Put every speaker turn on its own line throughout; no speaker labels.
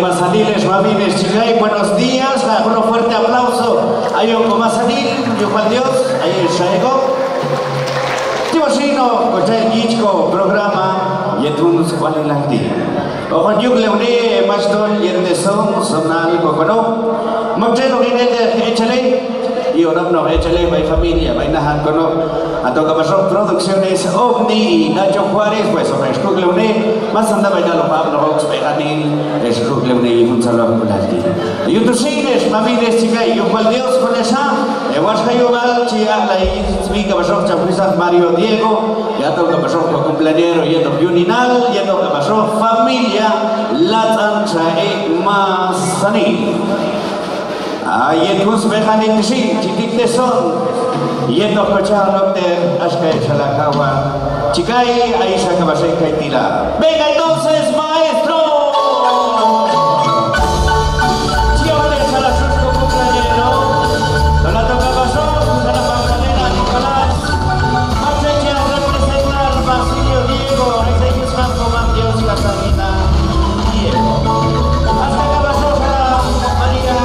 Comasanil, Ramírez, Chigay, buenos días, un fuerte aplauso. Hay un Comasanil, yo Juan Dios, ahí el Shaego. Timosino, Cochai Gichko, programa, Yetun Squali Lanti. O Juan Yuk Leone, Maston, Yerdeson, Sonal, Cocono. Montero Guinete, échale. Y ahora no, échale, vai familia, vai nahan cono. A toca pasó producciones Ovni, Nacho Juárez, pues o Escrug Leone, más anda bailando Pablo Rox, Peganil, Escrug Leone y un saludo con Alti. Y un tusines, mamiles, chica, y un cual Dios con esa, Eguasca Yugal, Chia, la Izmica pasó, Chapuizas Mario Diego, ya toca pasó con cumpleañero, y esto Yuninal, ya toca pasó familia, Latan Chae Masani. Ay, entonces me han dicho sí, chiquites son. Y en los coches hasta esa la cagua. Chicay, ahí se acaba de caer. Venga entonces, maestro. Chicales a la susco cumpleañero. No la toca pasó, a la Magdalena Nicolás. Marcheche a representar Basilio Diego. Ese es Santo Dios Catalina Diego. Hasta que pasó a María.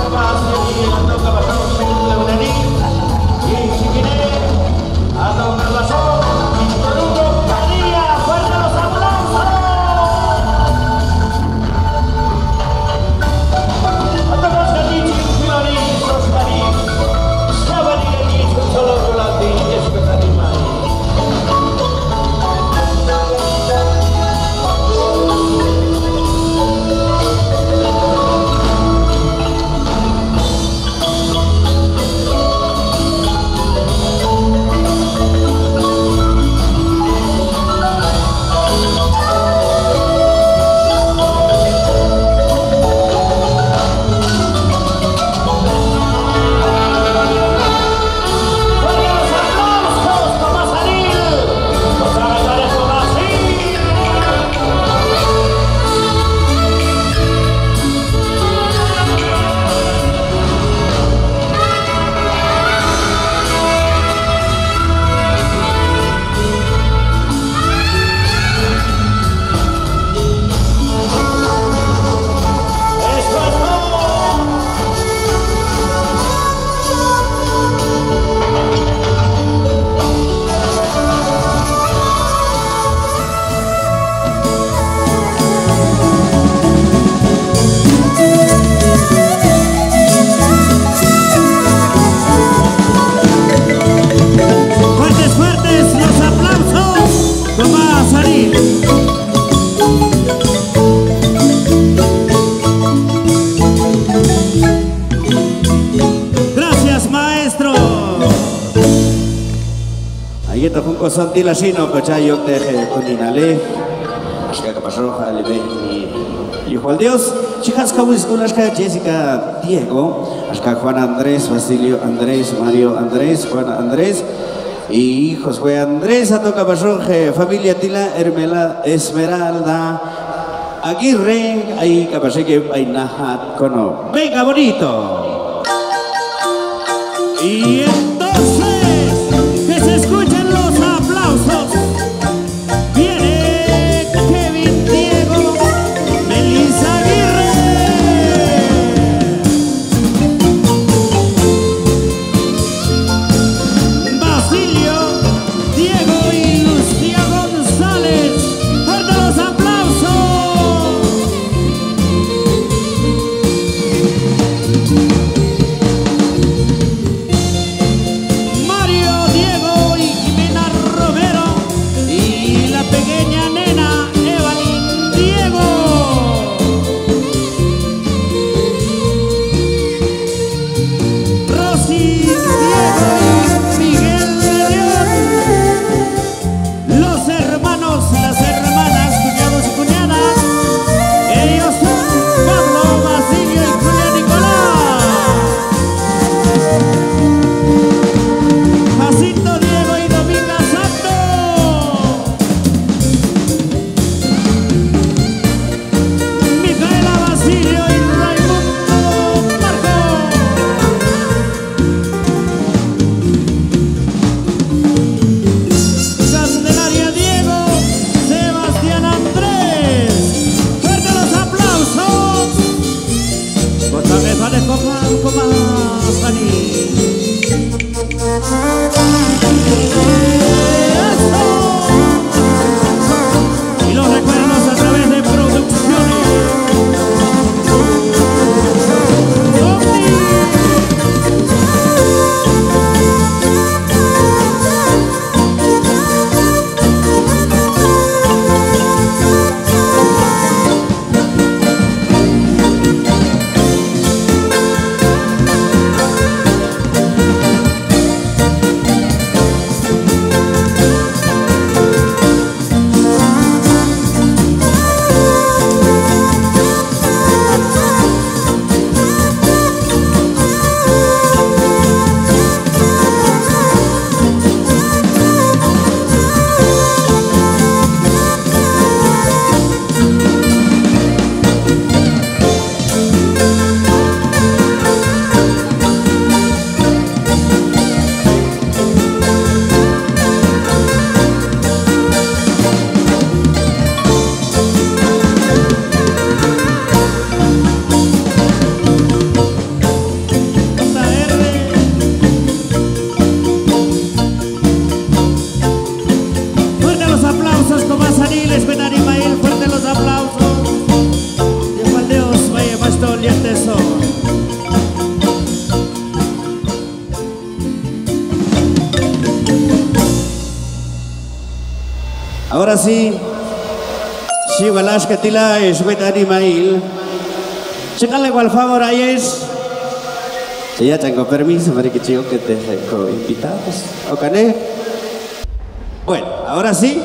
Santi Lasino, Cochayo, Teje, Kuninale, Chica pasó, Jalebe y Juan Dios, chicas Kawiskulas, Jessica Diego, Ashka Juan Andrés, Basilio Andrés, Mario Andrés, Juan Andrés y Josué Andrés, Atoca pasó, familia Tila, Hermela Esmeralda, Aguirre, ahí capaz que hay Nahat Cono. Venga, bonito. Y entonces, que se escuchen los aplausos. Viene Kevin Diego, Melissa Aguirre. Basilio, Diego y Lucía González. ¡Fuerte los aplausos!
Y los recuerdos a través de producciones. Ahora sí, si Walash que tila es Betani Mail. Chécale cual favor ahí es. Si ya tengo permiso para que chico que te dejo invitados. ¿Ok? Bueno, ahora sí.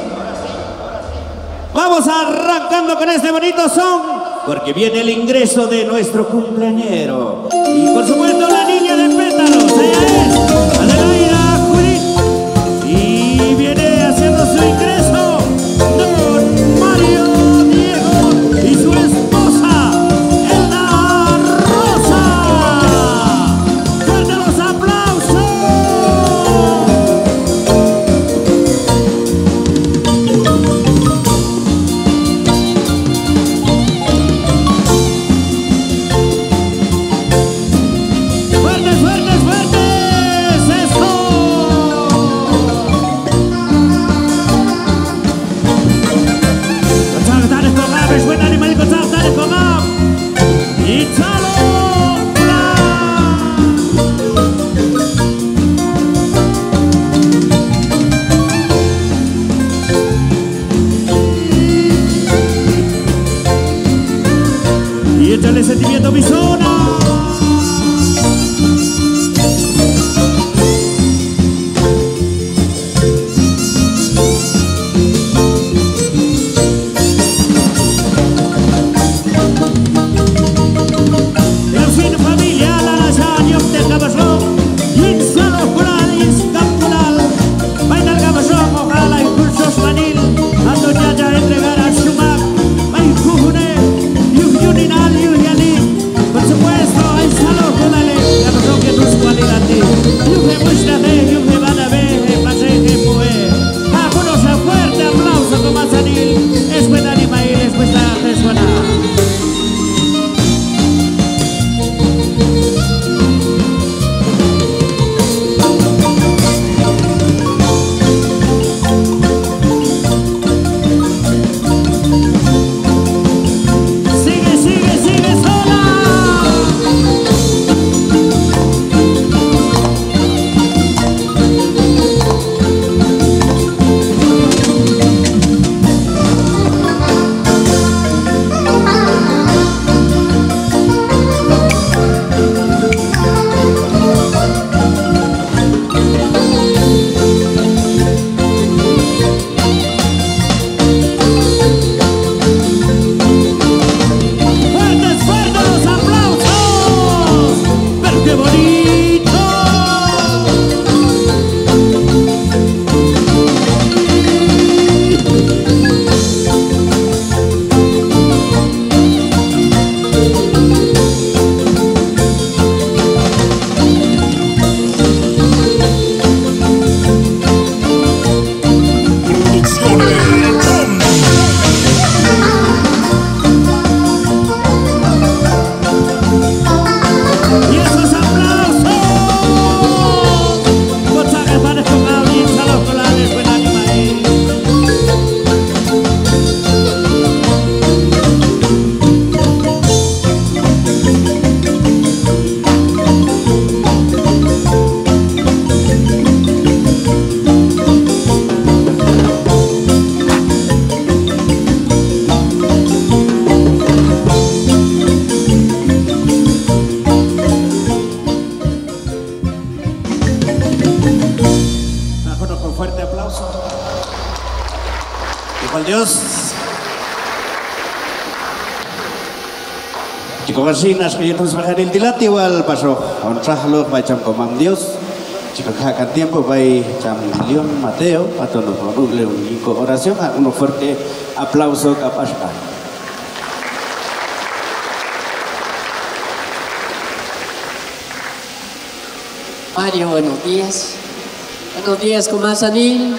Vamos arrancando con este bonito son, porque viene el ingreso de nuestro cumpleañero. Y por supuesto la niña de pétalos, ella es Adelaida Judith. Y viene haciendo su ingreso don Mario Diego y su esposa Elda Rosa. ¡Fuerte los aplausos!
aplauso.
Hijo al Dios. Chico Garcinas, que ya nos bajan el dilate igual pasó. Honralo, macam comam Dios. Chico caca tiempo, vai cham León Mateo, a todos los un oración, un fuerte aplauso capaz.
Mario, buenos días. Buenos días, Comasanil.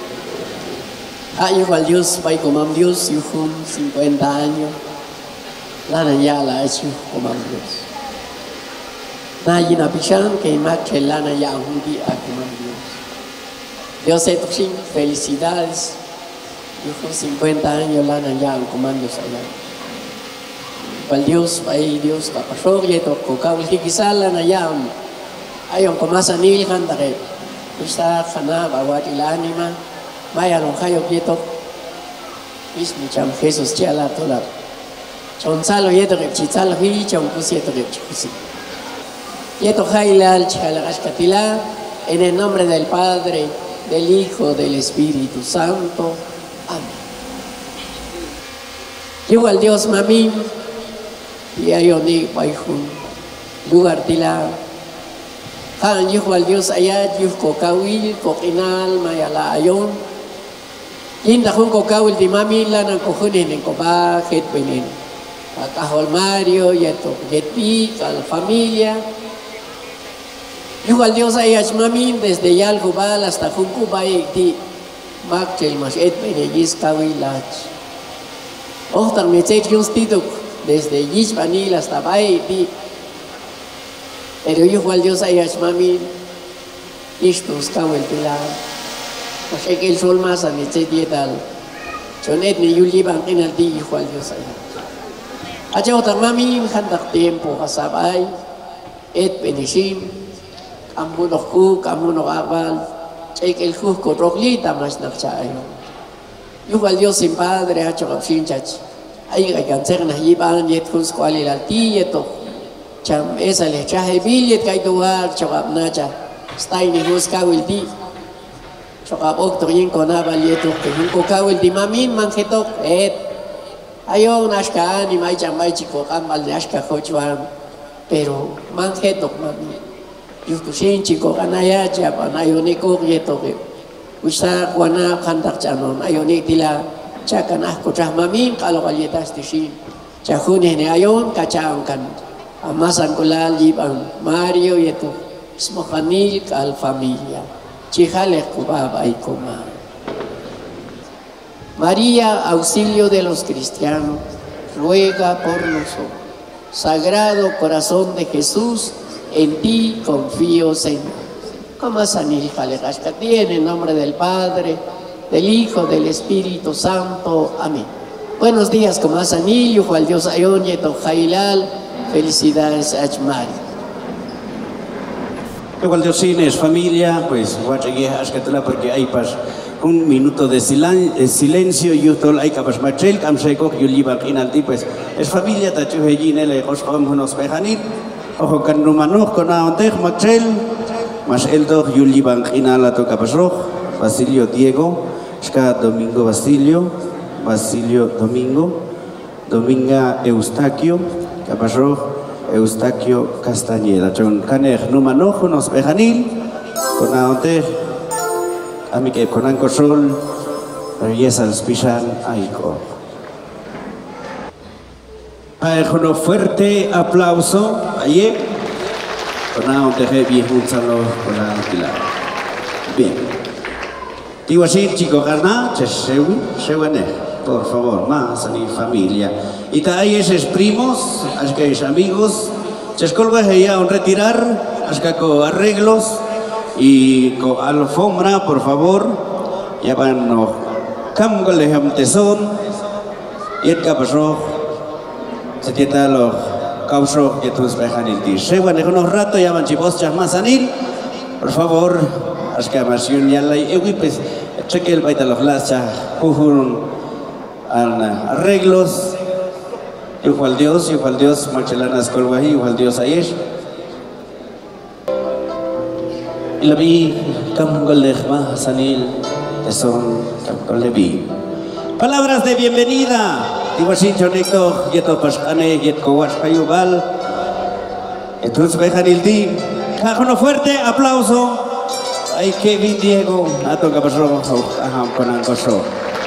Hijo al Dios, vai comam Dios, hijo 50 años. Lana ya la hecho comam Dios. Nadie na pichán que más que lana ya un día comam Dios. Dios se toquen felicidades. Hijo 50 años lana ya comam Dios allá. Igual Dios, vai Dios, papasor, y esto, cocao, y quizá lana ya. Ayon Comasanil handare. Kusta khana bawat ilanima. Maya long hayo yeto. Is mi cham Jesus chala tola. Chonsalo yeto que chichalo hi chon kusieto que chusi. Yeto hailal chala ashkatila en el nombre del Padre, del Hijo, del Espíritu Santo. Amén. Igual Dios mami y ayoni baihun lugar tila. Han igual Dios ayat yuf kokawil kokinal mayala ayon. Inda hun kokawil di mami lana kohunin en koba het benin. Kahol Mario yeto yeti kal familia. Igual Dios ayat mami desde yal kubal hasta hun kubay di makchel mas et benegis kawilach. Ohtar mechet yunstiduk desde yisbanil hasta bay di. Pero igual Dios ayat mami istus kawil pilar. Masih ke sol masa ni cedi dal. Jonet ni yuli bangkin aldi igual Dios ayat. Aja otar mami handak tiempo kasabay et benesin. Kamu nokku, kamu nokabal. Cek el ko roglita mas nakchayo. Igual Dios sin padre ha chokap sin chach. Ay ganser na yiban yet kus kwali lalti yeto. Cham esa le chahe billet kay duar chokap nacha. Stay ni hus kawil di. Chokap ok to yin konabal yeto ke hin ko kawil di mamin mangketok et. Ayo nashka ni mai cham mai chiko kamal nashka khochwan. Pero mangketok mamin. Yukusin chiko kanaya chapa ayoni ko yeto ke. Usa kuana kandak chanon ayoni tila chakanah ko mamin kalau kalyetas tisin. Chakune ne ayon kachang kan. Amasan kulal yibang Mario yeto smokanil kal familia. Chijale kubaba y coma. María, auxilio de los cristianos, ruega por nosotros. Sagrado corazón de Jesús, en ti confío, Señor. Comasanil Jalejashkati, en el nombre del Padre, del Hijo, del Espíritu Santo. Amén. Buenos días, Comasanil, Yujo al Dios Ayon, Yeto Jailal. Felicidades a Mari.
Igual Dios es familia, pues voy a seguir a porque hay pas un minuto de silencio y yo hay capas machel, camseco, yo liba inalti, pues es familia, tachu hejine le oscom unos pejanit, ojo can rumano con aontej machel, mas el dog yo liba inala to capasro, Basilio Diego, ska Domingo Basilio, Basilio Domingo, Dominga Eustaquio, capasro. Eustaquio Castañeda, John Canej, Numanojo, nos Bejanil, con Aonte, Amique, con Ancosol, Reyes al Spichan, Aiko. Con un fuerte aplauso, ayer, con Aonte, bien, un saludo con la Pilar. Bien. Digo así, chico, carna, por favor, más a mi familia. Y ahí esos primos, esos amigos, se escolga ya a retirar, hasta con arreglos y con alfombra, por favor. Ya van no camgo le ham tesón y el capasro se tienta los causos que tus dejan el ti. Se van unos rato ya van chivos más anil, por favor, hasta más y un ya la pues cheque el baita los lacha, arreglos. Igual Dios, Marchelanas Colguají, igual Dios ayer. Y la vi, Camgolejma, Sanil,
Son Levi.
Palabras de bienvenida. Iguasincho Necto, Yeto Pascane, Yetko Huascayubal. Entonces dejan el team. Cajono fuerte, aplauso. Ay, Kevin Diego. Ato que pasó con Ancoso.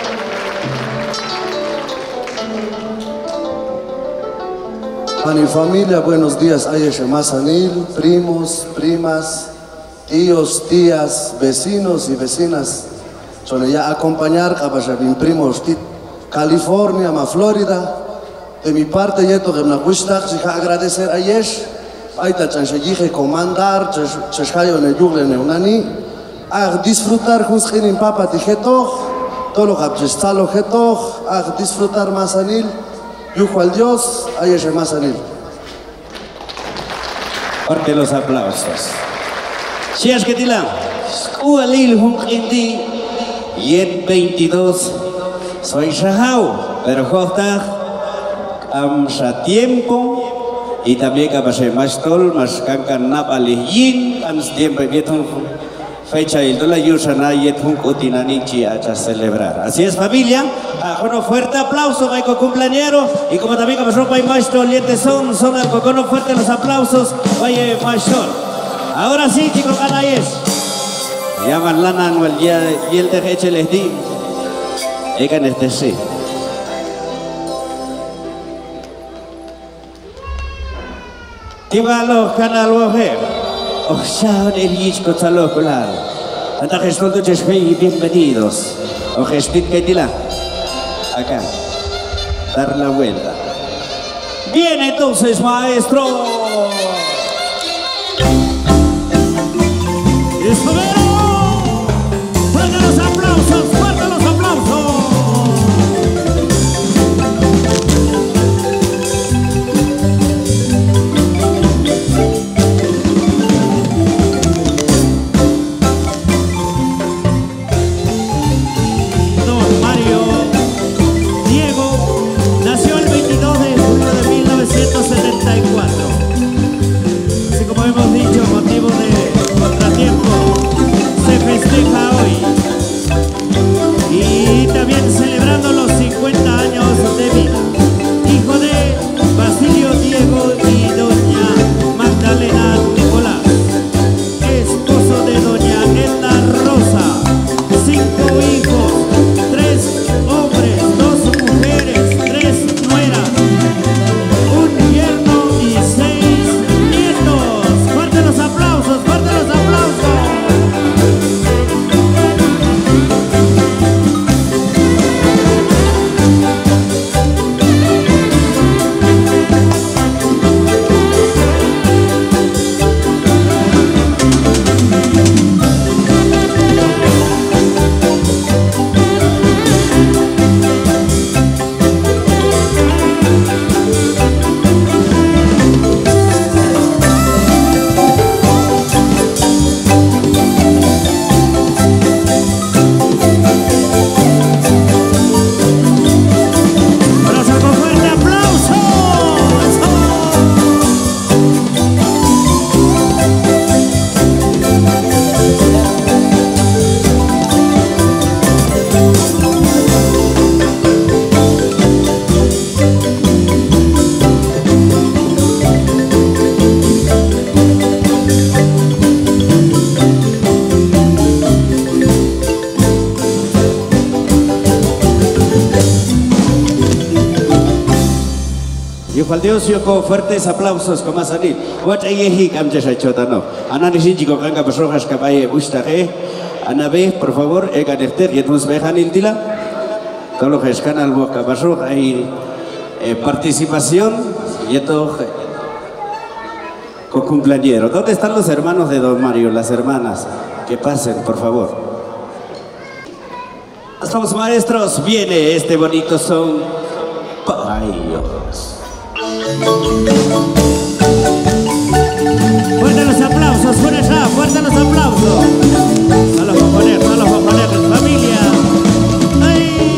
A mi familia, buenos días. Ayeshe Masanil, primos, primas, tíos, tías, vecinos y vecinas. Son ya acompañar a mis primos de California, a Florida. De mi parte, yo que me gusta agradecer a Yesh. Aita chanshejije comandar, cheshayo ne yugle ne unani. A disfrutar juntos en papa tijeto, todo lo que chestalo jeto, a disfrutar Masanil. Yujo al Dios, Ayeshe Masanil.
Fuerte los aplausos. Si es que tila, Ualil Hunkindi, Yet 22, soy Shahau, pero Jota, Amsa tiempo, y también que pasé más tol, más cancan napali yin, ans tiempo, vieton fecha y toda la yusana yet hunkutinanichi a celebrar. Así es, familia. Con un fuerte aplauso, Maico cumpleañero. Y como también como ropa y maestro, liente son el cocono fuerte los aplausos. Vaya maestro. Ahora sí, chicos, canayes. Llaman lana anual y el tejeche les di. Egan este sí. Tíbalo, canal mujer. Oxan el yisco talocular. Anta gestor de chesfei, bienvenidos. O gestit que tila. Acá. Dar la vuelta. Bien, entonces, maestro. ¡Escobero! ¡Fuerte los aplausos! ¡Fuerte los aplausos! Don Mario Diego nació el 22 de julio de 1974. Así como hemos dicho, motivo de contratiempo, se festeja hoy. Y también celebrando los 50 años de vida. Hijo de Basilio Diego y doña Magdalena Nicolás. Esposo de doña Edna Rosa. 5 hijos, 3 hombres, 2 mujeres, 3 nueras, un yerno y 6 nietos. ¡Fuerte los aplausos! ¡Fuerte los aplausos! Dios yo con fuertes aplausos como a salir. What ayehi kamje chotano. Ana ni chico kanga pasrojas kapaye bustaje. Ana ve, por favor, eganerter y entonces vejan el dila. Todo lo que es canal boca pasroja hay participación y esto con cumpleañero. ¿Dónde están los hermanos de Don Mario, las hermanas? Que pasen, por favor. Estamos maestros, viene este bonito son para ellos. Fuerte los aplausos, fuerte los aplausos. A los japoneses, familia. ¡Ay!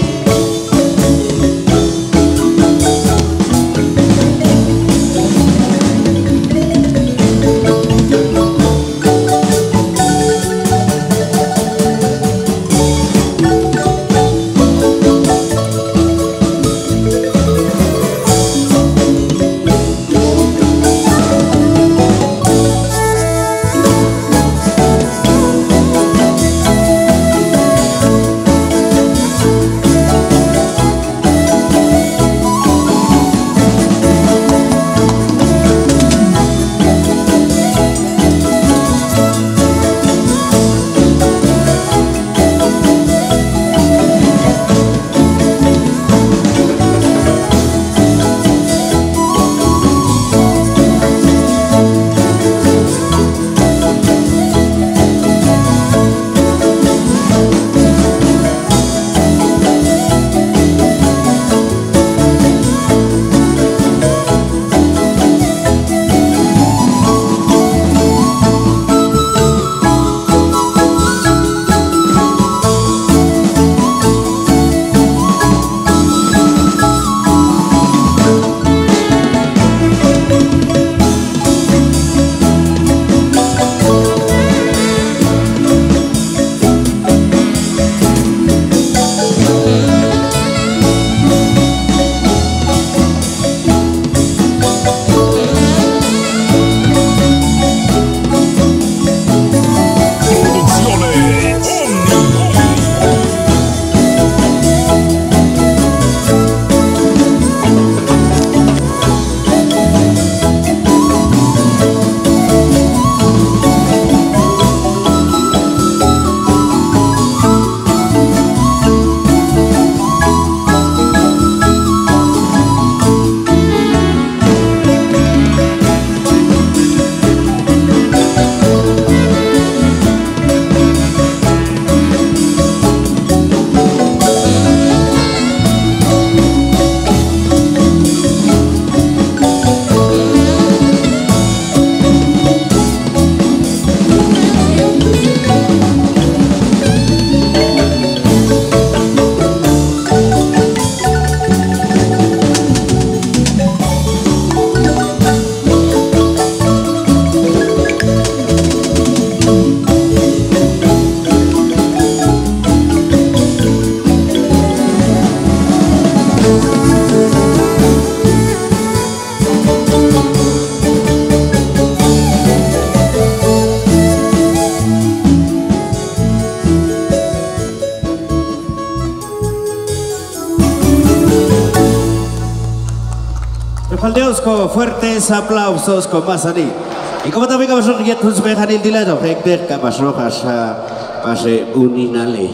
Ojalá Dios con fuertes aplausos con Masani. Y como también que vosotros ya tus vejan el dilado, que vosotros pase uninale.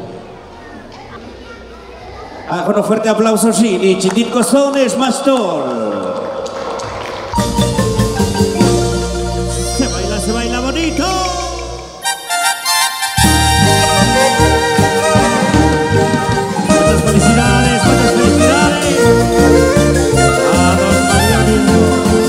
Con un fuerte aplauso sí, y Chitit Cozones Mastor. Se baila bonito. Muchas felicidades, muchas felicidades. A don Marianito.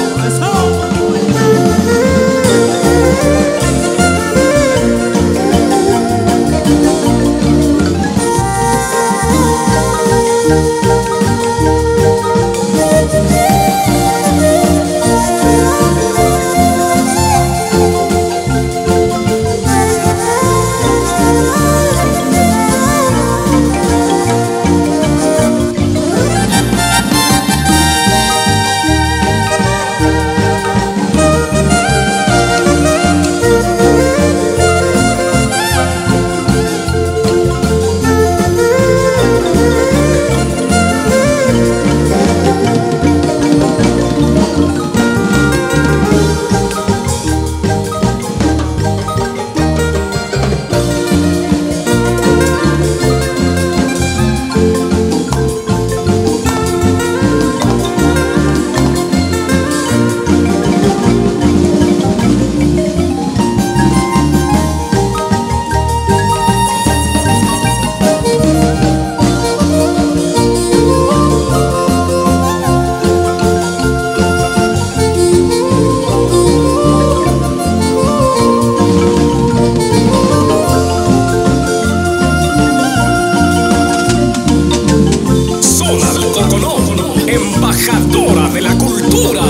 Embajadora de la cultura.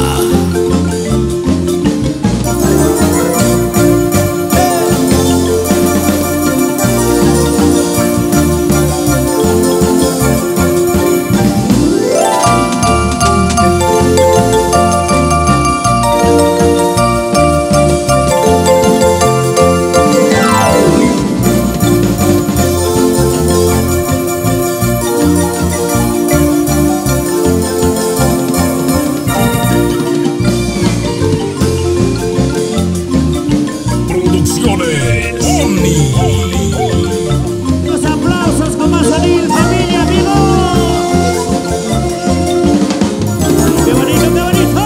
Los aplausos con Mazanil, familia, amigos. ¡Qué bonito, qué bonito!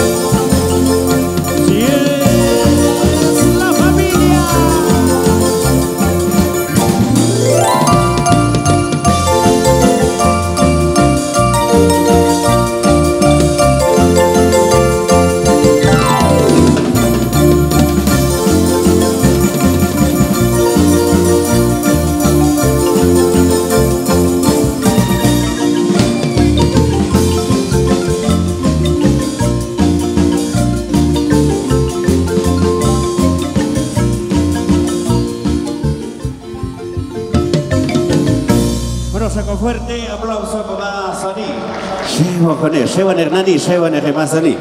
¡Sí es la familia! Con fuerte aplauso con Mazanil. Shewan Hernani, Shewan Mazanil.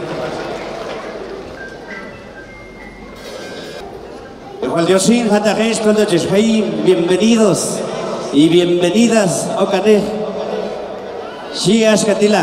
Diosín, Hatajesh, bienvenidos y bienvenidas, Okane. Shiash Katila.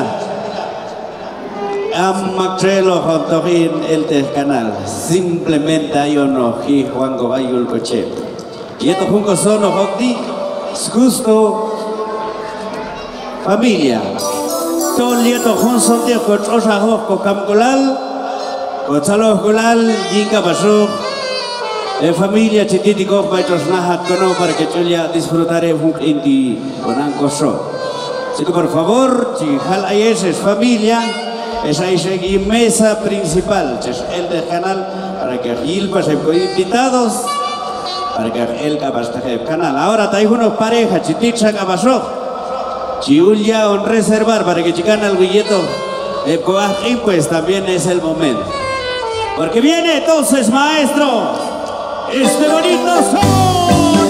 Amakrelo Hontorin el canal. Simplemente hay uno, Juan Gobayul Coche. Y esto juntos son los Hokti, Skusto. Familia, todo el día juntos de Cotrosa con Camcolal, Cotzalo Colal, Yinka Basú, familia Chititico, Baitos Nahat Cono, para que Chulia disfrutaré un inti con Ancoso. Así que por favor, si Hal Ayes es familia, es ahí seguir mesa principal, es el del canal, para que Gil pase con invitados, para que él capaste el canal. Ahora hay unos parejas, Chiticha Cabasó. Chiulia on reservar para que chican al billeto y pues también es el momento. Porque viene entonces, maestro, este bonito son.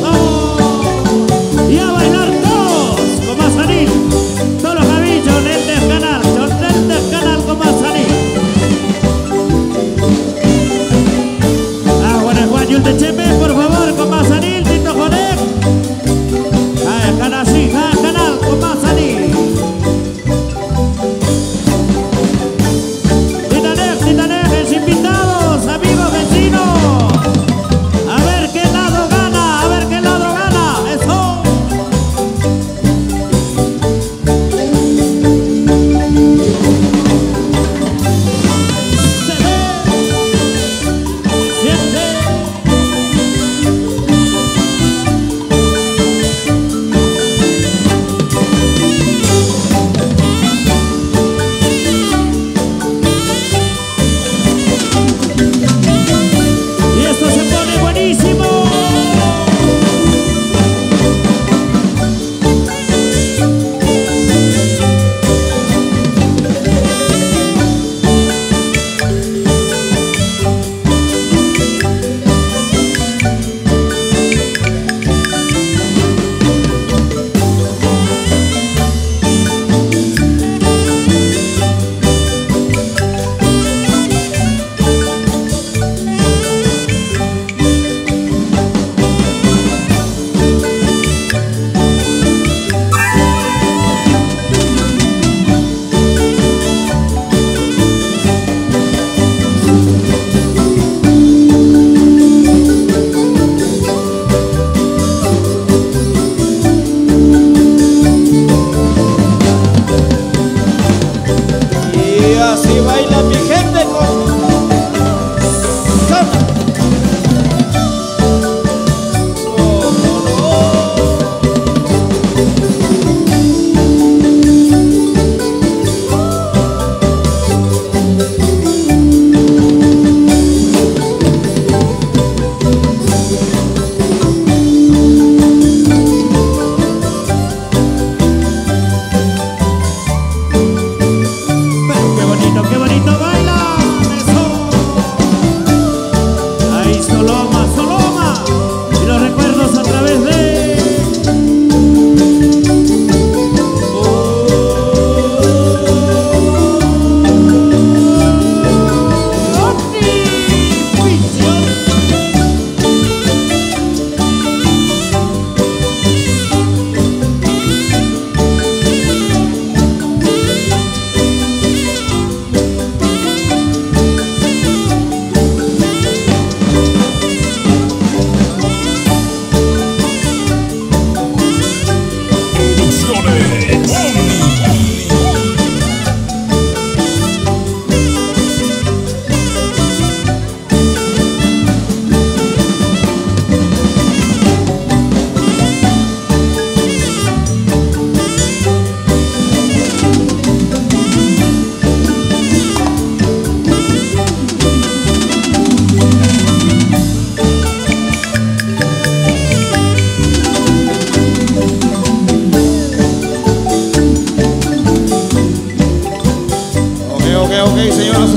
Y a bailar todos con Mazanil. Todos los jabillos del canal, del canal con Mazanil. Buenas guayos de Chepe, por favor, con Mazanil, Tito Joder. Canal con Mazanil.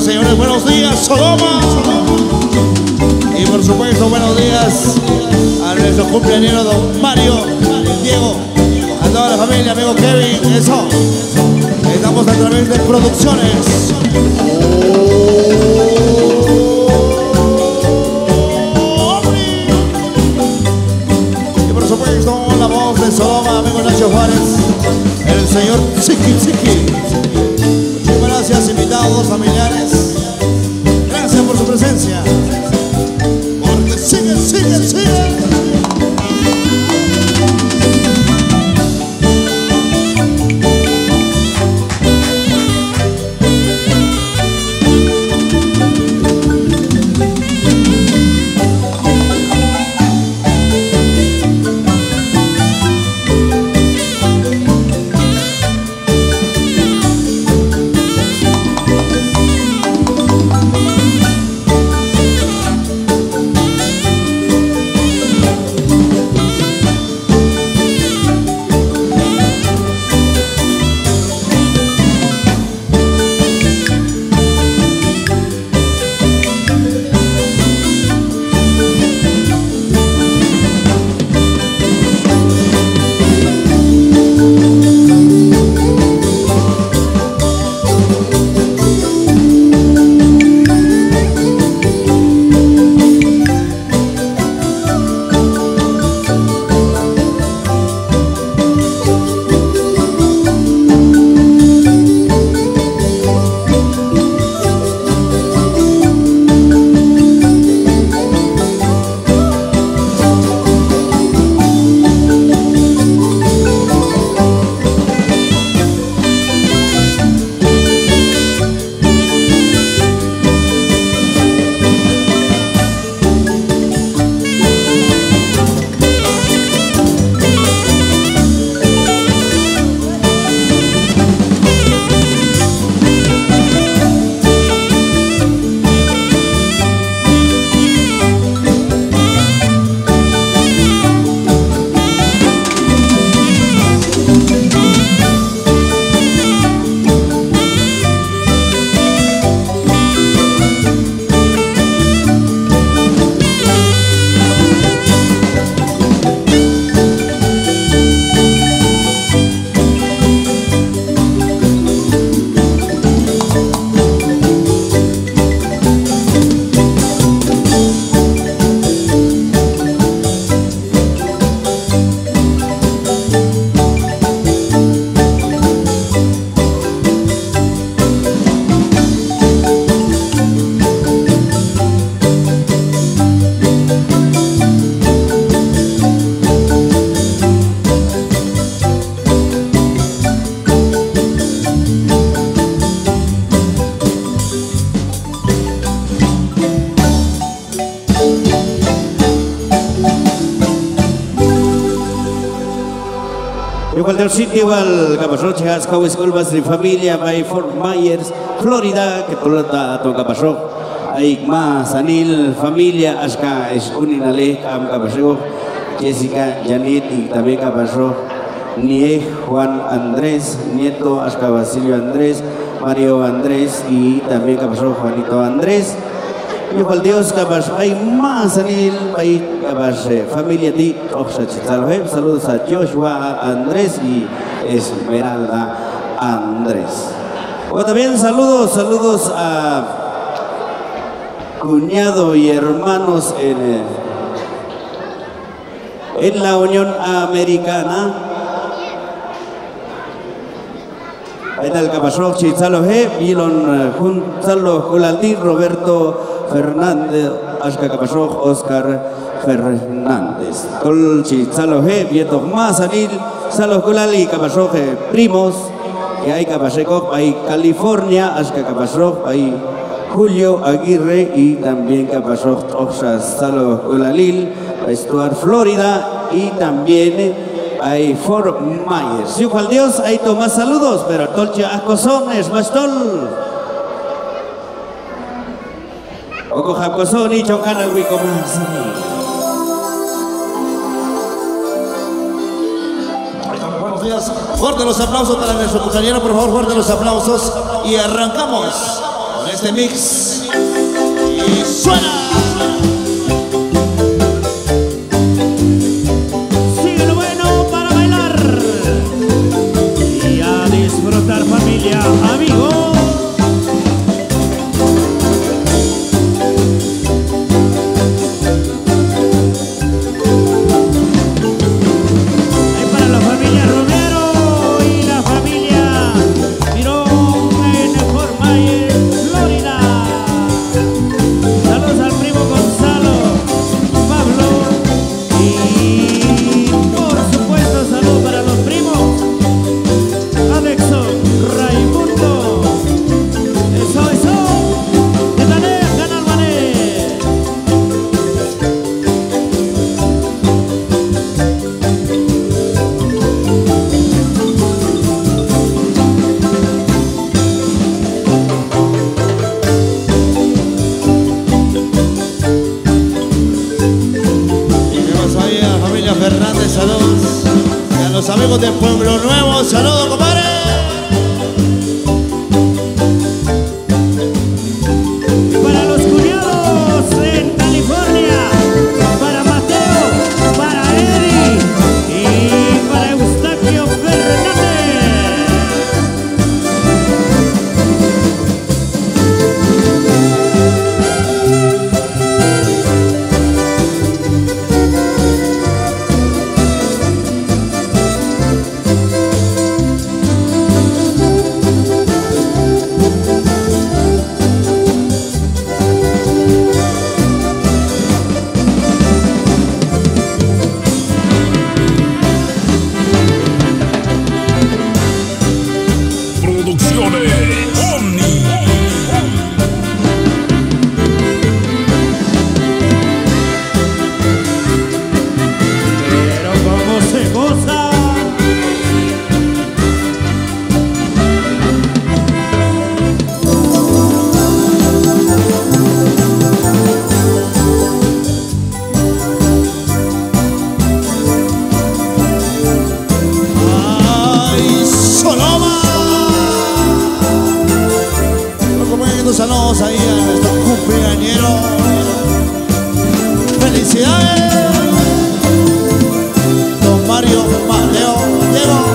señores, buenos días, Sodoma. Y por supuesto, buenos días a nuestro cumpleañero don Mario, Diego, a toda la familia, amigo Kevin, eso. Estamos a través de Producciones. Y por supuesto, la voz de Sodoma, amigo Nacho Juárez, el señor Chiqui. Muchas gracias, invitados, familiares. Gracias por su presencia. Porque sigue.
Igual del sitio igual Capasroche has Cowes Colbas de familia by Fort Myers, Florida, que tolata to Capasro. Hay más Anil, familia, Ashka es Uninale, Cam Capasro, Jessica, Janet y también Capasro. Nie, Juan Andrés, nieto, Ashka Basilio Andrés, Mario Andrés y también Capasro Juanito Andrés. Igual Dios Capas, hay más Anil, hay Capas, familia de saludos a Joshua Andrés y Esmeralda Andrés. O también saludos a cuñado y hermanos en la Unión Americana. En el Capasro Chitzalo G, Milon Junzalo Julaldi, Roberto Fernández, Ashka Capasro, Oscar Fernández. Tol Chitzalo G, Vieto Más Anil, Salo Julali, Capasro primos, que hay Capaseco, hay California, Ashka Capasro, hay Julio Aguirre y también Capasro Oxas Salo Julalil, Stuart Florida y también hay Fort Myers. Si cual Dios, hay más saludos, pero Tolcha Acosones, Bastol. Oco Jacosón y Chocana Wico más.
Buenos días. Fuerte los aplausos para nuestro compañero, por favor, fuerte los aplausos. Y arrancamos con este mix. Y suena.
Sigue lo bueno para bailar y a disfrutar, familia, amigos.
Fernández, saludos. Y a los amigos de Pueblo Nuevo, saludos, compadre.
Y para los cuñados en California, para Mateo, para Eddie y para Eustaquio Fernández.
Saludos ahí a nuestro cumpleañero. Felicidades, don Mario, Mateo, Diego.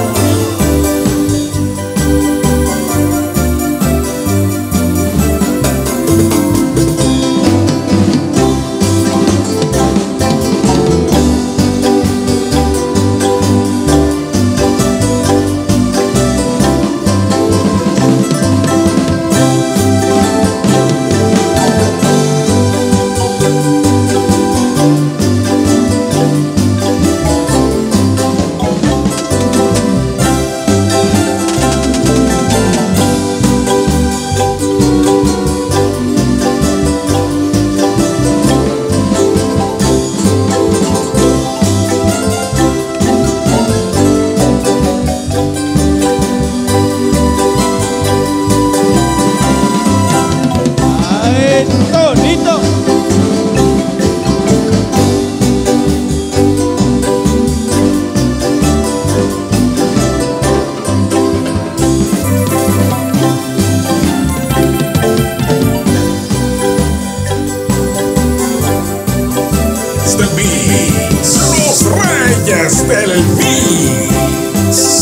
Del Mix.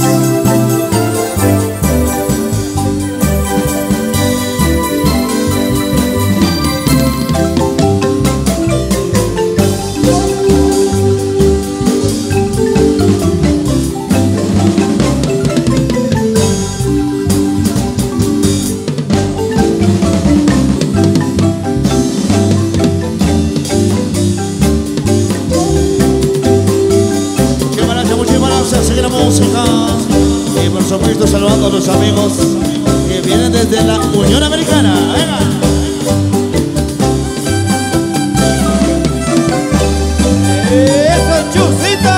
Sigue la música y por supuesto saludando a los amigos que vienen desde la Unión Americana. ¡Venga! ¡Eso, Chusito!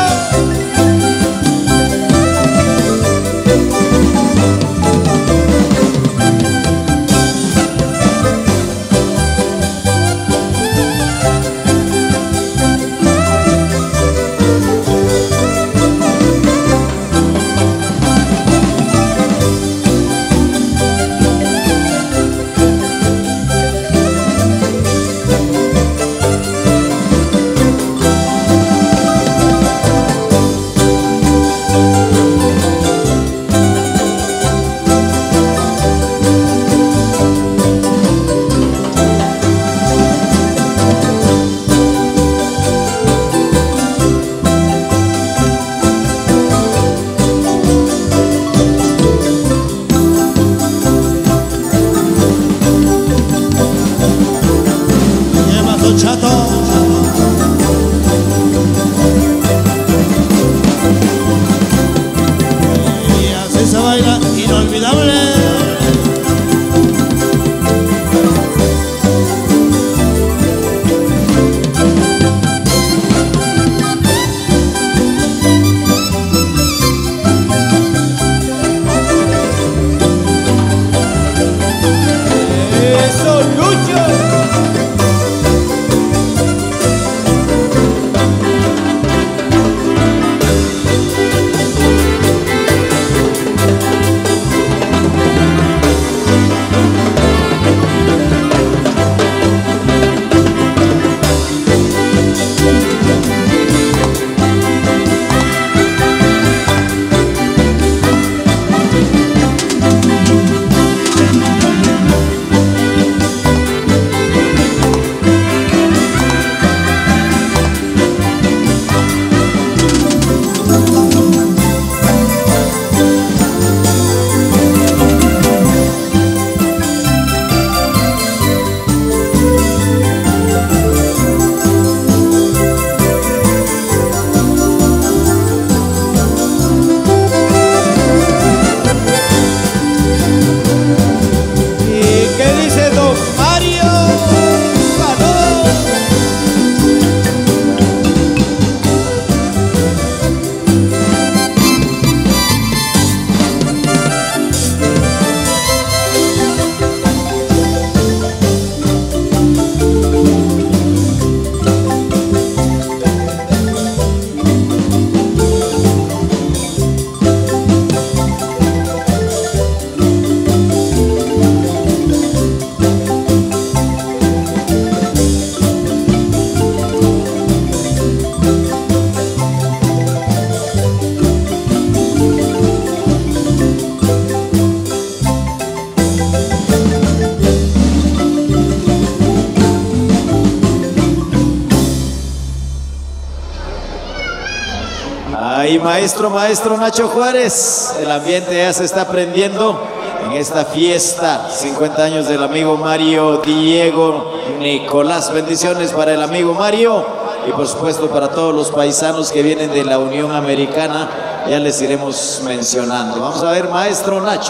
Ahí maestro Nacho Juárez, el ambiente ya se está prendiendo en esta fiesta, 50 años del amigo Mario Diego Nicolás. Bendiciones para el amigo Mario y por supuesto para todos los paisanos que vienen de la Unión Americana, ya les iremos mencionando. Vamos a ver, maestro Nacho.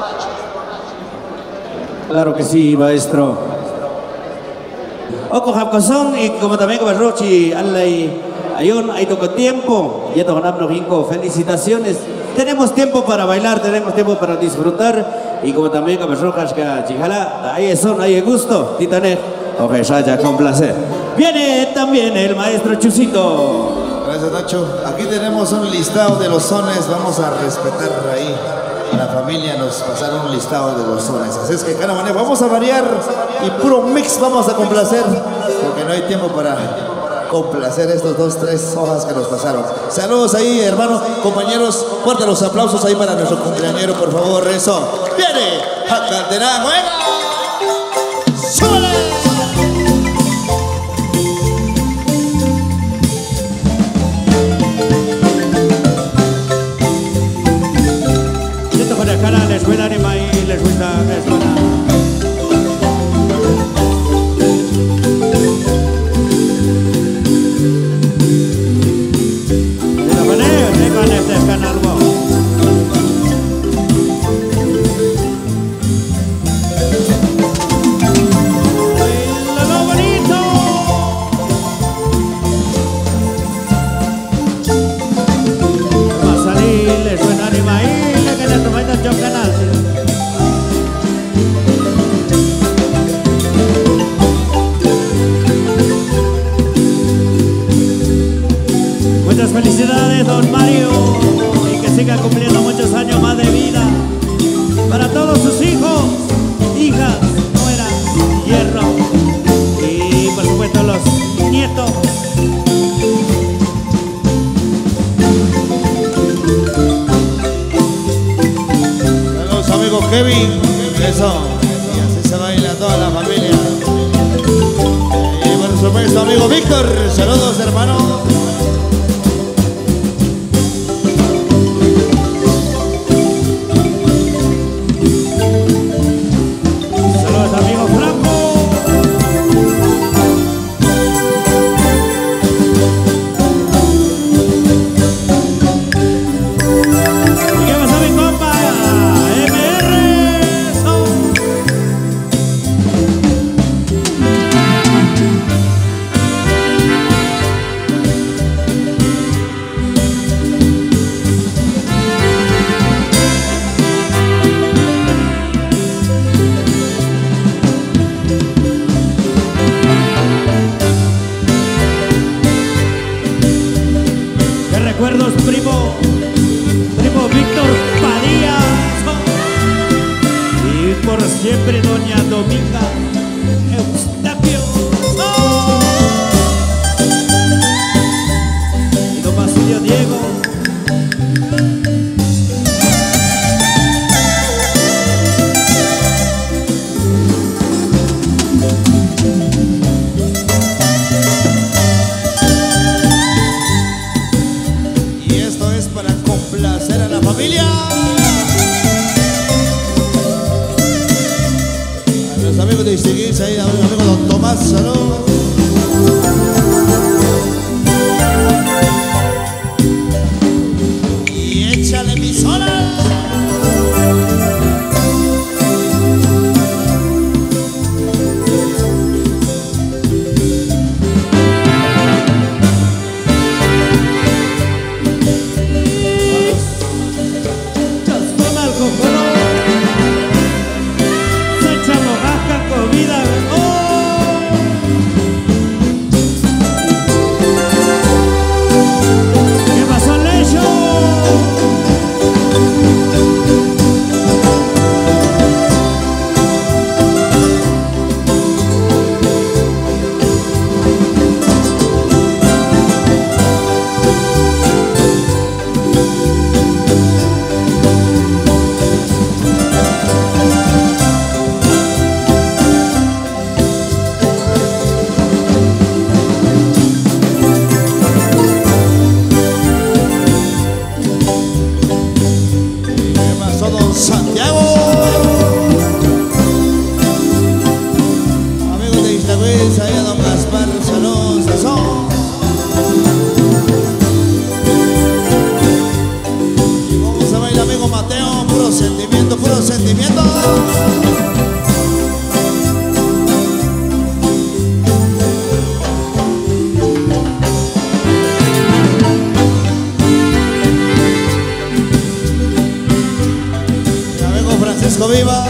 Claro que sí, maestro. Oko Hapkosón y como también como Rochi, Ayun, hay toco tiempo, y esto con felicitaciones. Tenemos tiempo para bailar, tenemos tiempo para disfrutar, y como también como Rojas que chijala, ahí son, ahí gusto, titané, oje, ya con placer. Viene también el maestro Chusito.
Gracias, Nacho. Aquí tenemos un listado de los sones, vamos a respetar ahí. La familia nos pasaron un listado de los sones, así es que cada manera vamos a variar y puro mix vamos a complacer, porque no hay tiempo para complacer estos 2, 3 hojas que nos pasaron. Saludos ahí, hermanos, compañeros, fuertes los aplausos ahí para nuestro cumpleañero, por favor, eso. ¡Viene! ¡Jacanterá, juega! ¡Súbale!
Siento con la cara, les voy a dar y les voy a dar. Muchas felicidades, don Mario, y que siga cumpliendo muchos años más de vida para todos sus hijos, hijas, nueras, yernos y por supuesto los nietos.
Saludos, amigo Kevin. Eso. Y así se baila toda la familia. Y por supuesto, amigo Víctor. Saludos, hermano.
Recuerdos, primo Víctor Padilla, y por siempre doña Dominga Eustapio, y don Basilio Diego.
Familia, a los amigos de Istiguis, ahí a mi amigo don Tomás, saludos. Y échale mi sola. los sentimientos. Ya vengo Francisco Viva.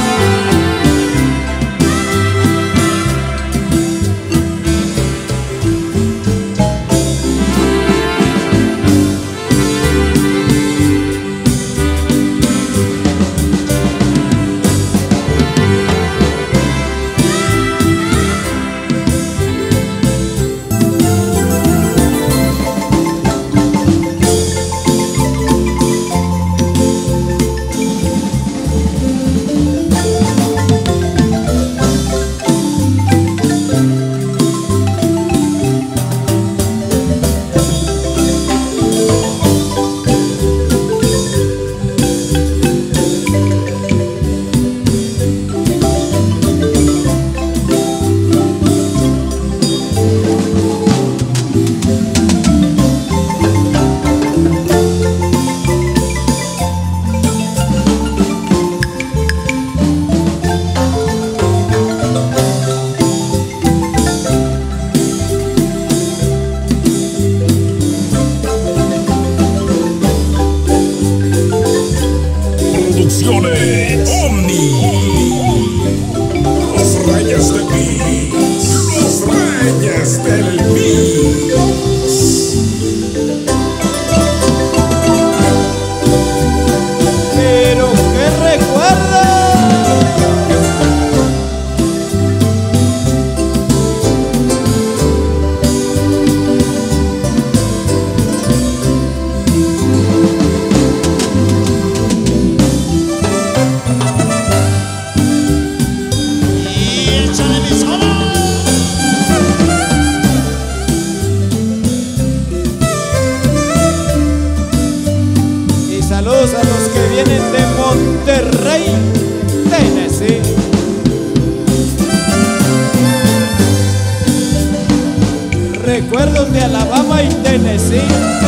Recuerdos de Alabama y Tennessee.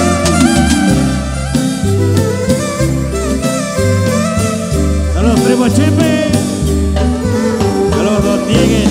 Saludos, primo Chepe. Saludos, don Diegues.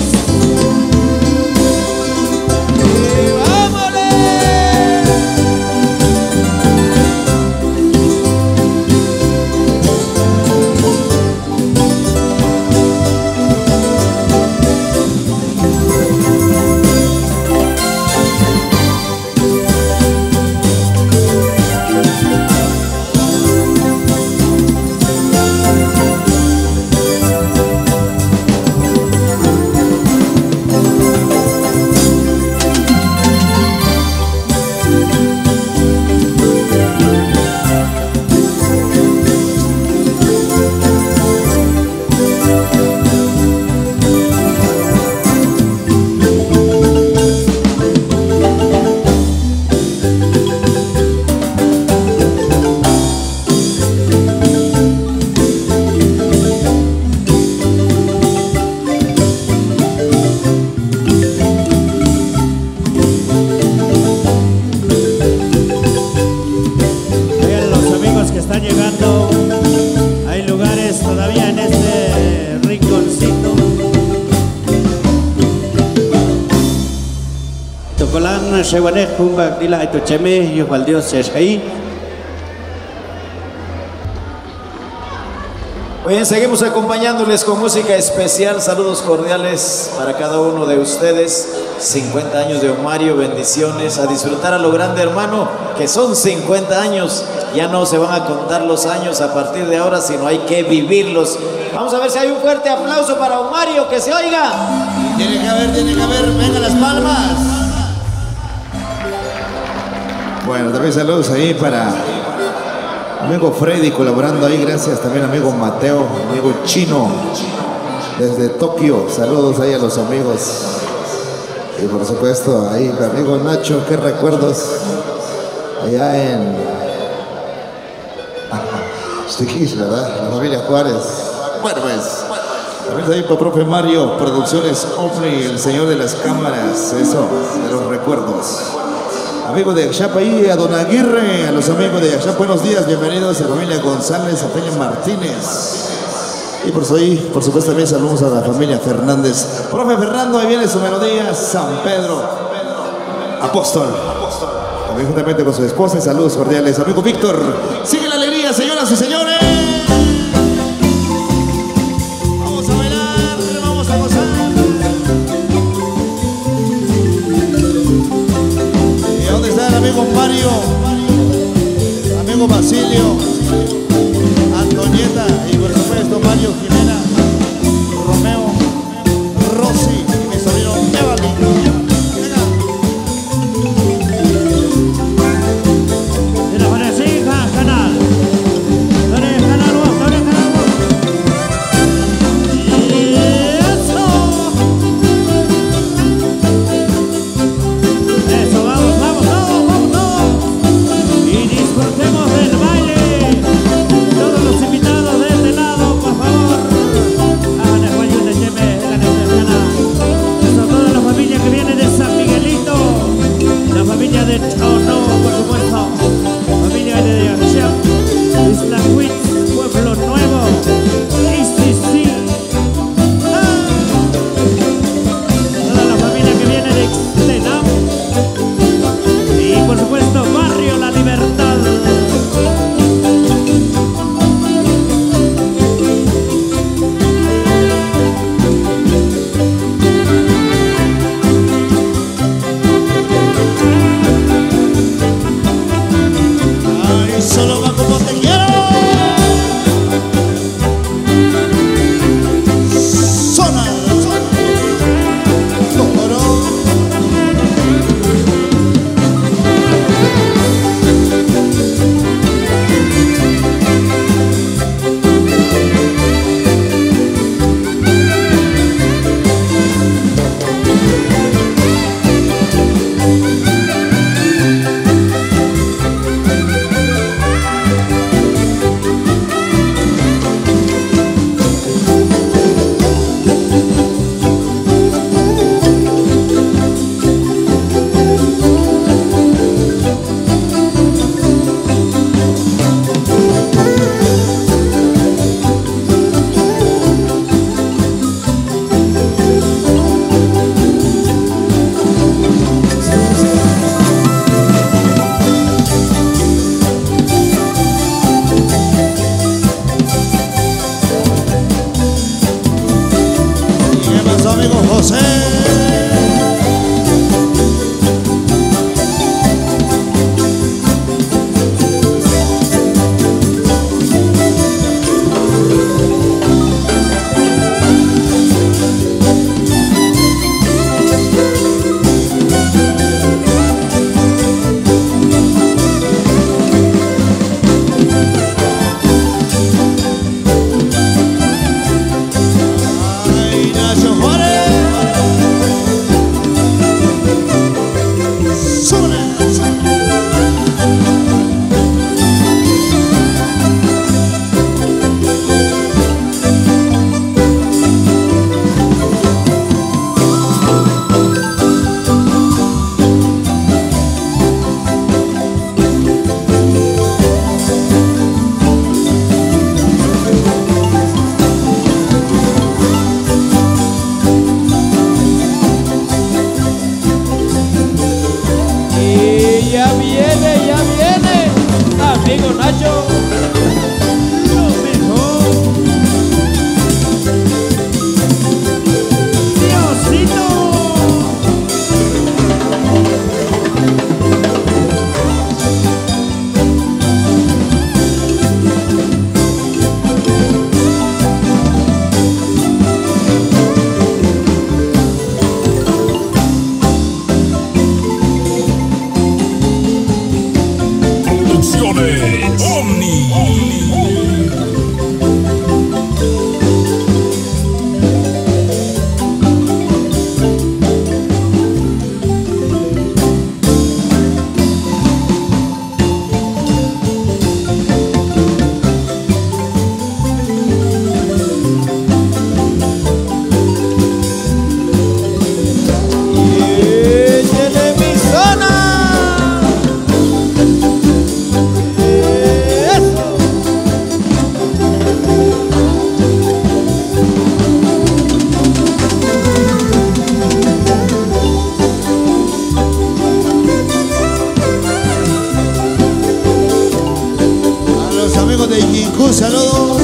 Shewanek Pumba Dila Ito Cheme Yuvaldios Seshai.
Bien, seguimos acompañándoles con música especial. Saludos cordiales para cada uno de ustedes. 50 años de Omario, bendiciones. A disfrutar a lo grande, hermano, que son 50 años. Ya no se van a contar los años a partir de ahora, sino hay que vivirlos. Vamos a ver si hay un fuerte aplauso para Omario, que se oiga.
Tiene que haber, venga las palmas.
Bueno, también saludos ahí para amigo Freddy colaborando ahí, gracias también amigo Mateo, amigo Chino desde Tokio, saludos ahí a los amigos y por supuesto ahí amigo Nacho, qué recuerdos allá en Stiquis, ¿verdad? La familia Juárez. Bueno pues, también ahí para profe Mario, Producciones Ofri, el señor de las cámaras, eso, de los recuerdos. Amigos de Yaxapa y a Don Aguirre, a los amigos de Yaxapa, buenos días, bienvenidos a la familia González, a Peña Martínez. Y por supuesto también saludos a la familia Fernández. Profe Fernando, ahí viene su melodía, San Pedro Apóstol. También juntamente con su esposa, saludos cordiales. Amigo Víctor, sigue la alegría, señoras y señores. Vamos a bailar, vamos a gozar. ¿Y dónde está el amigo Mario? Amigo Basilio, Antonieta y por supuesto Mario, Jimena, Romeo, Rosy y mi sobrino Evalin.
Un saludo.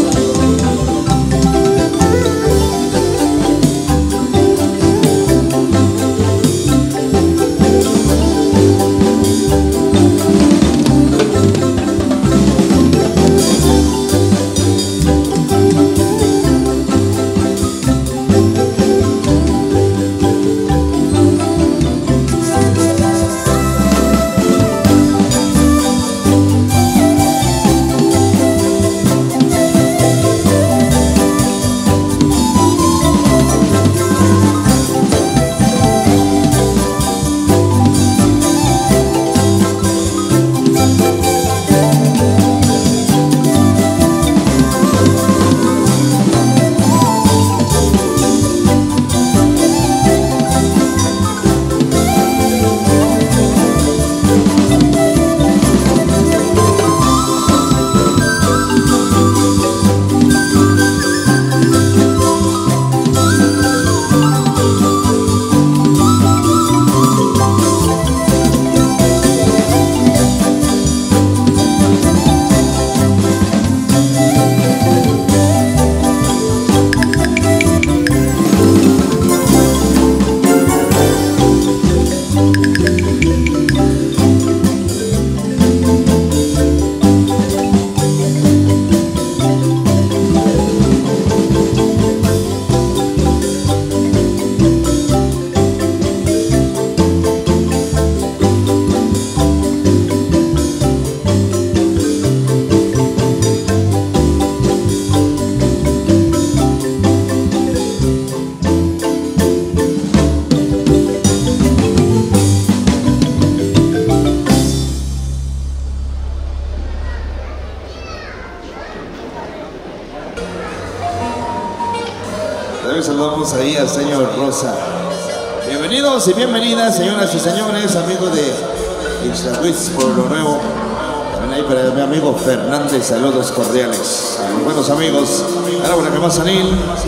También saludamos ahí al señor Rosa. Bienvenidos y bienvenidas, señoras y señores, amigos de Ixtahuitz por lo nuevo. También ahí para mi amigo Fernández, saludos cordiales. A los buenos amigos, ahora que más Anil.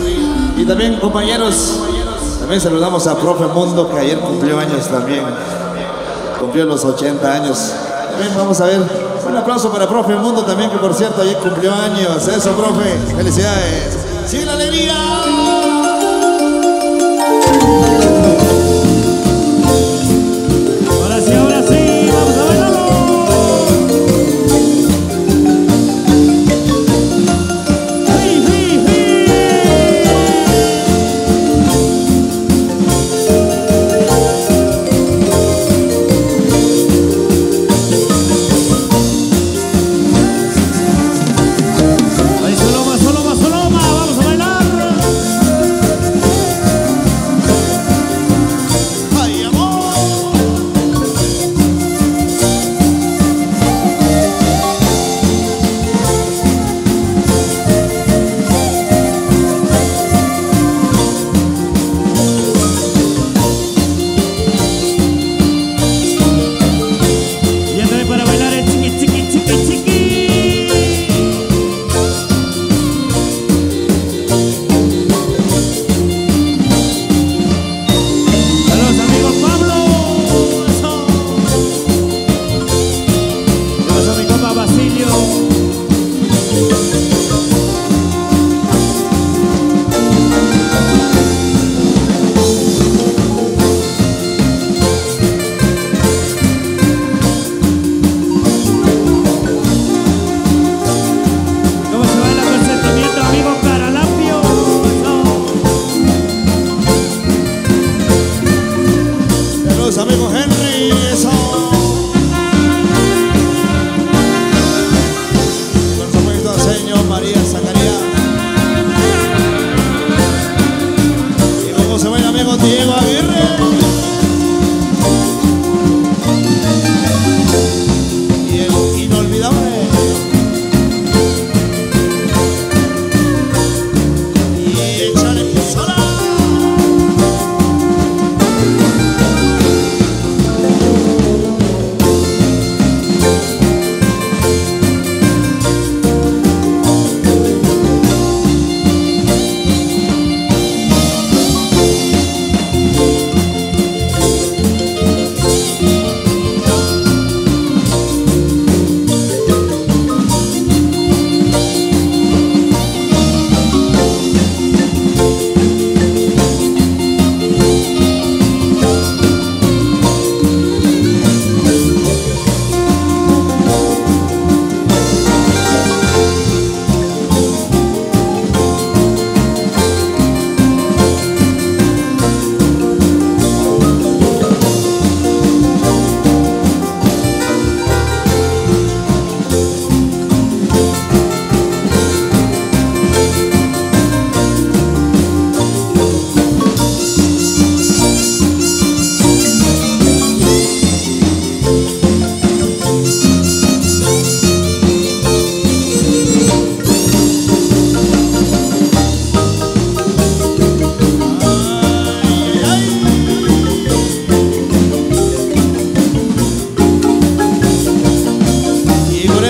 Y también compañeros, también saludamos a Profe Mundo, que ayer cumplió años también. Cumplió los 80 años. También vamos a ver, un aplauso para Profe Mundo también, que por cierto ayer cumplió años. Eso, profe, felicidades. ¡Sí, la alegría!
Ahora sí, vamos a bailarlo. ¡Sí, sí, sí! Ahí Soloma, Soloma, Soloma, vamos a bailar.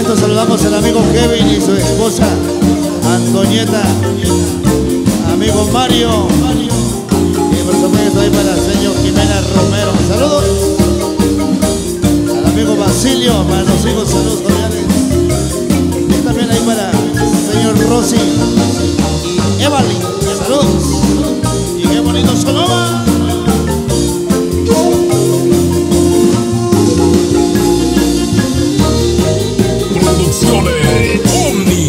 supuesto saludamos al amigo Kevin y su esposa Antonieta, amigo Mario, y por supuesto ahí para el señor Jimena Romero. Saludos al amigo Basilio, para los hijos, saludos cordiales. Y también ahí para el señor Rosy y Evalyn, saludos. Y qué bonito sonoma.
Producciones Omni.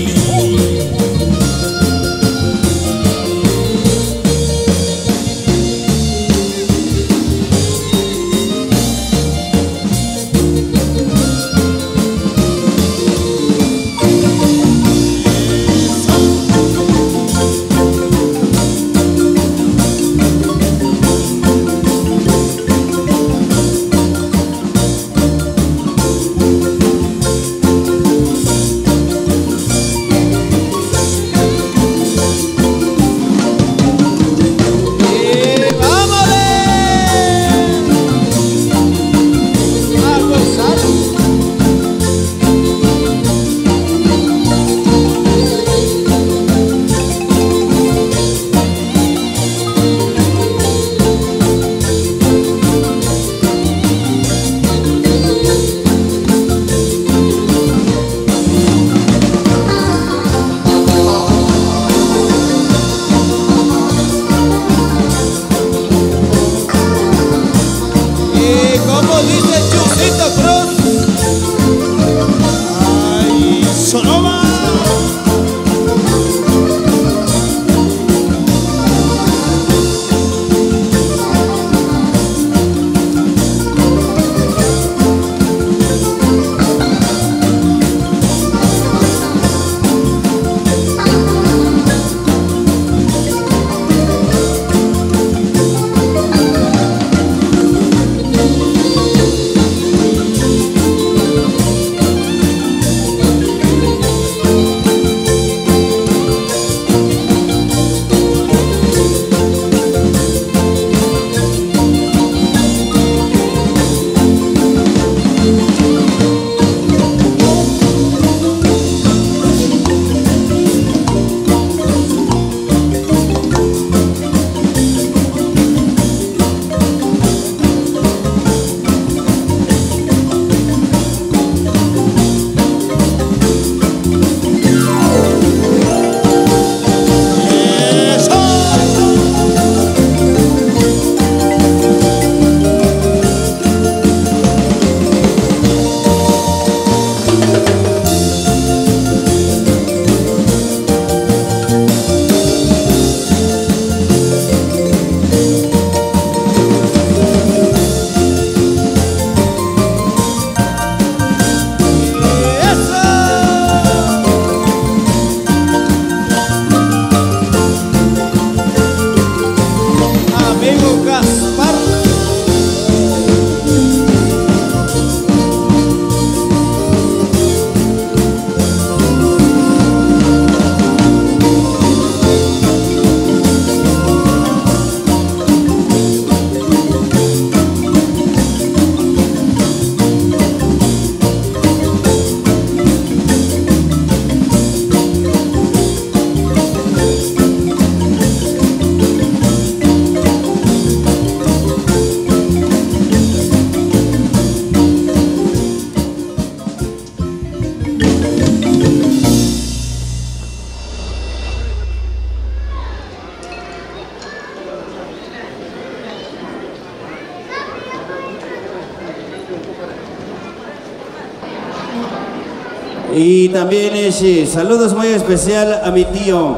Y también saludos muy especial a mi tío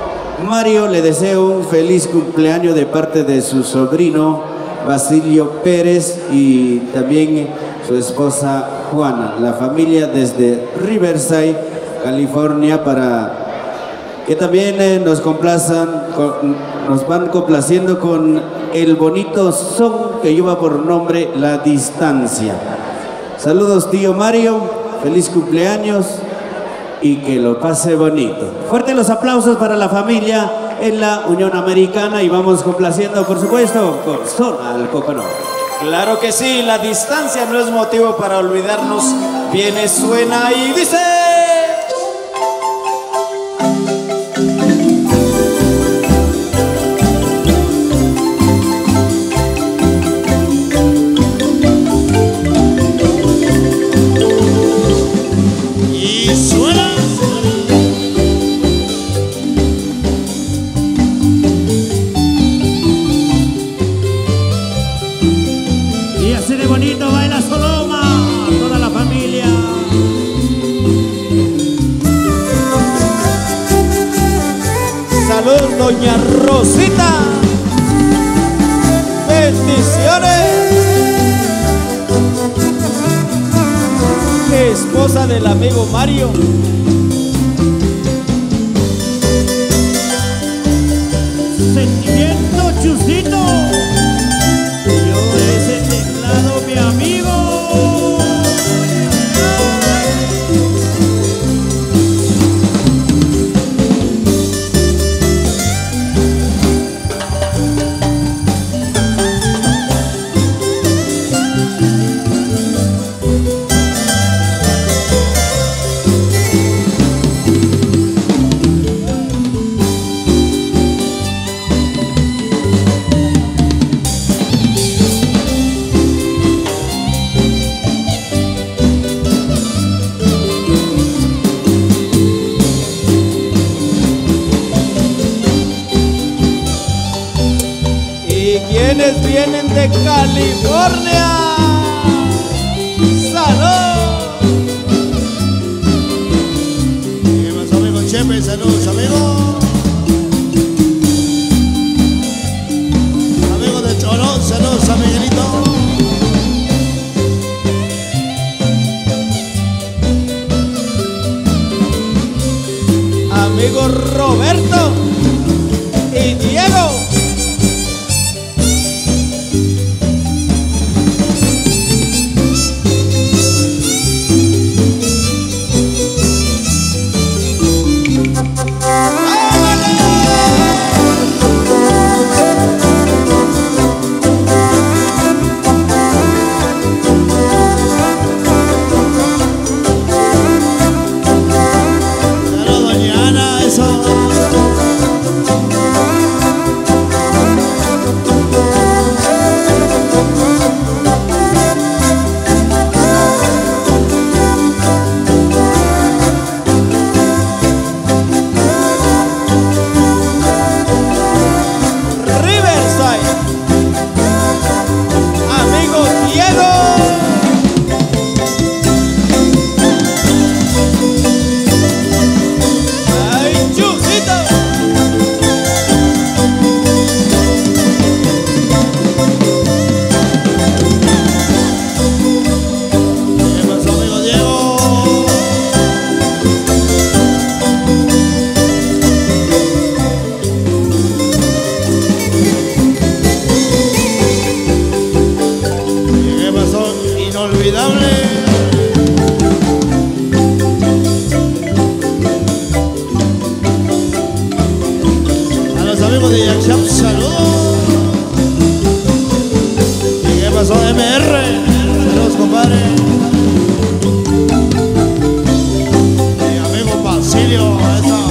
Mario. Le deseo un feliz cumpleaños de parte de su sobrino Basilio Pérez y también su esposa Juana. La familia desde Riverside, California, para que también nos complazcan, nos van complaciendo con el bonito son que lleva por nombre La Distancia. Saludos tío Mario, feliz cumpleaños y que lo pase bonito. Fuertes los aplausos para la familia en la Unión Americana y vamos complaciendo por supuesto con Zona al Coconut.
Claro que sí, la distancia no es motivo para olvidarnos. Viene, suena y dice...
Y suena.
Y así de bonito baila Sodoma, toda la familia.
Salud, doña Rosita. Bendiciones. Esposa del amigo Mario.
Sentimiento chusito. Yo ese teclado, mi amigo.
Quienes vienen de California. ¡Salud!
¿Qué pasó, amigo Chepe? Saludos, amigo. Amigo de Chorón, saludos a Miguelito.
Amigo Roberto y Diego.
Saludos, doña Ana, eso.
Riverside. Amigo Diego. ¡Ay, chusito!
¿Qué pasó, amigo Diego? ¿Qué pasó? Inolvidable. A los amigos de Yakshap, saludos. ¿Y qué pasó, MR? Saludos, compadre. Mi amigo Basilio, eso.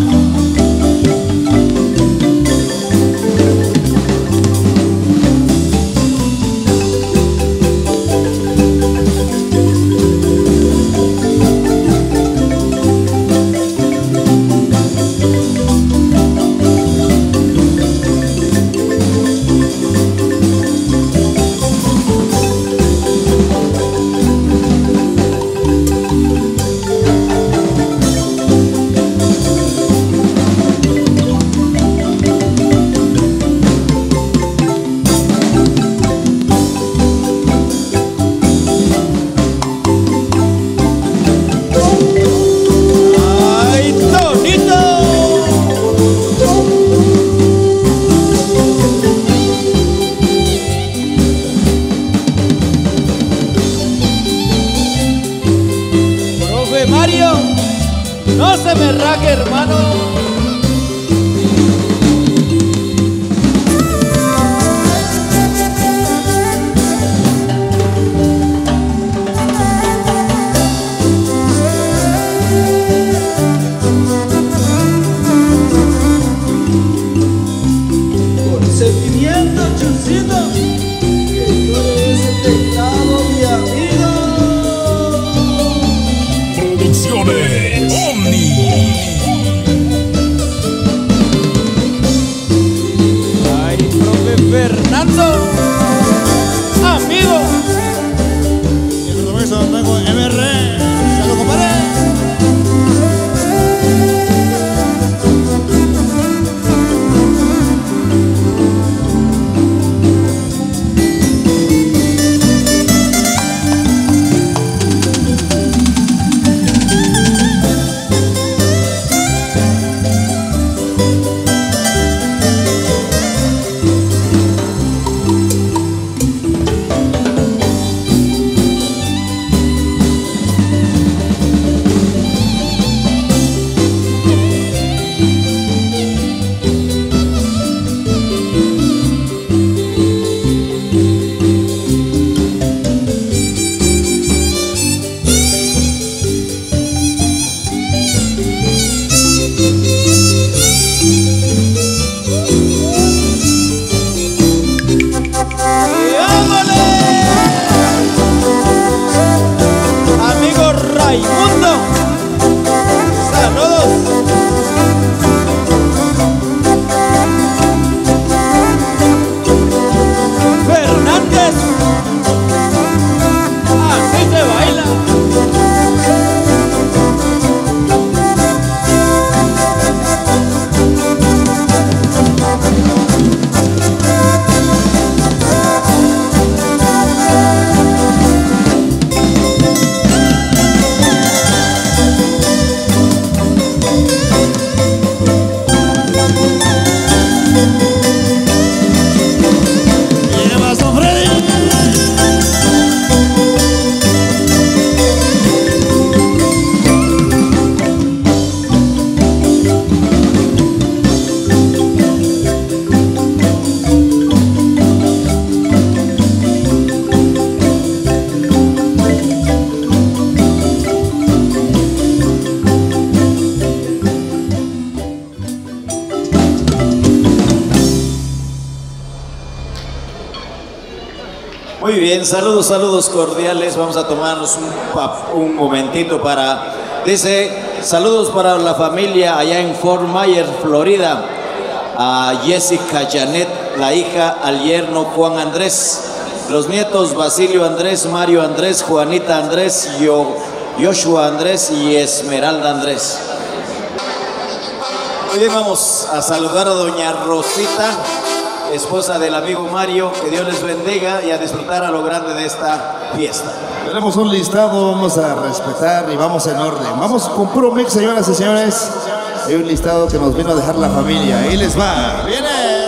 ¡Ay, Tonito! Profe Mario, no se me raque, hermano. Ay, profe Fernando, amigo.
Y el compromiso tengo MR. Salud, compadre.
Amigo Raimundo, saludos. Fernández, así se baila.
Viene más, don Freddy.
Muy bien, saludos, saludos cordiales. Vamos a tomarnos un momentito para... Dice, saludos para la familia allá en Fort Myers, Florida. A Jessica Janet, la hija, al yerno Juan Andrés. Los nietos Basilio Andrés, Mario Andrés, Juanita Andrés, Joshua Andrés y Esmeralda Andrés. Muy bien, vamos a saludar a doña Rosita, esposa del amigo Mario. Que Dios les bendiga y a disfrutar a lo grande de esta fiesta.
Tenemos un listado, vamos a respetar y vamos en orden. Vamos con puro mix, señoras y señores. Hay un listado que nos vino a dejar la familia. Ahí les va. ¡Viene!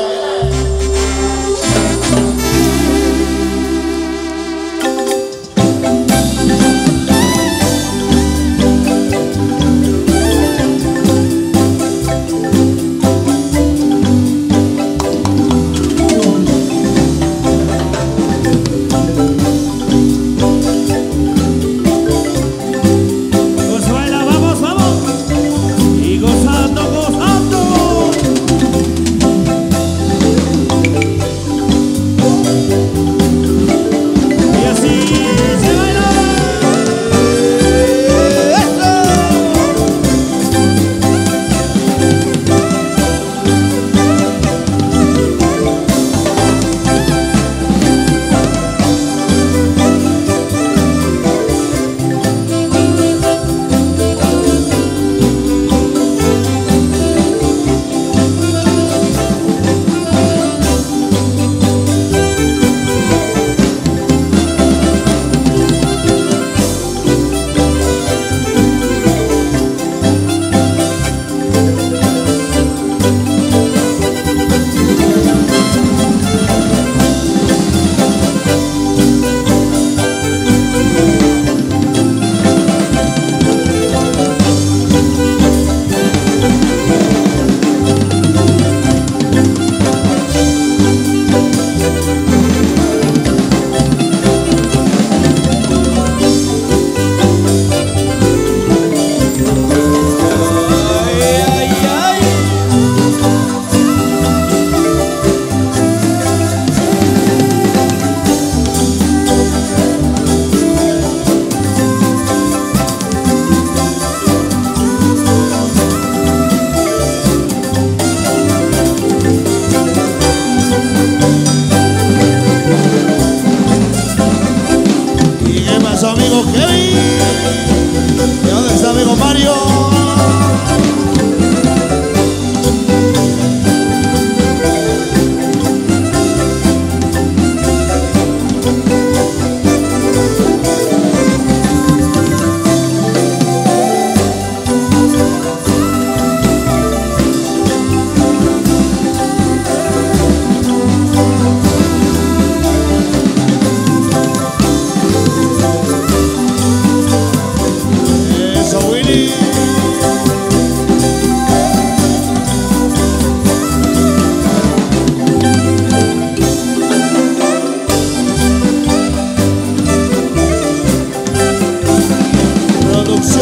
Pues baila, vamos, vamos. Y gozando, gozando.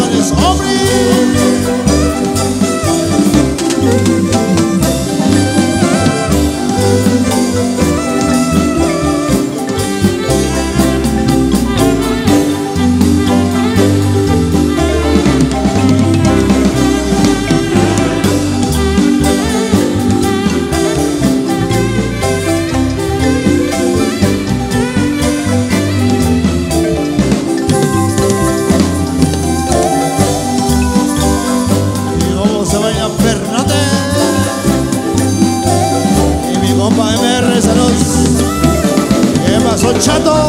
bendiciones, hombre. Chato.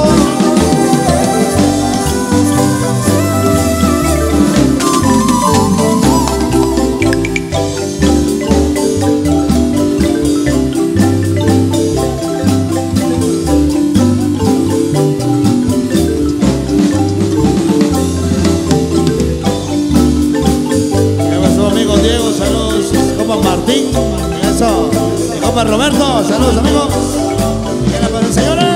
¿Qué pasó, amigo Diego? Saludos, compa Martín. Eso. Y compa Roberto. Saludos, amigos. ¿Qué le pasa, señores?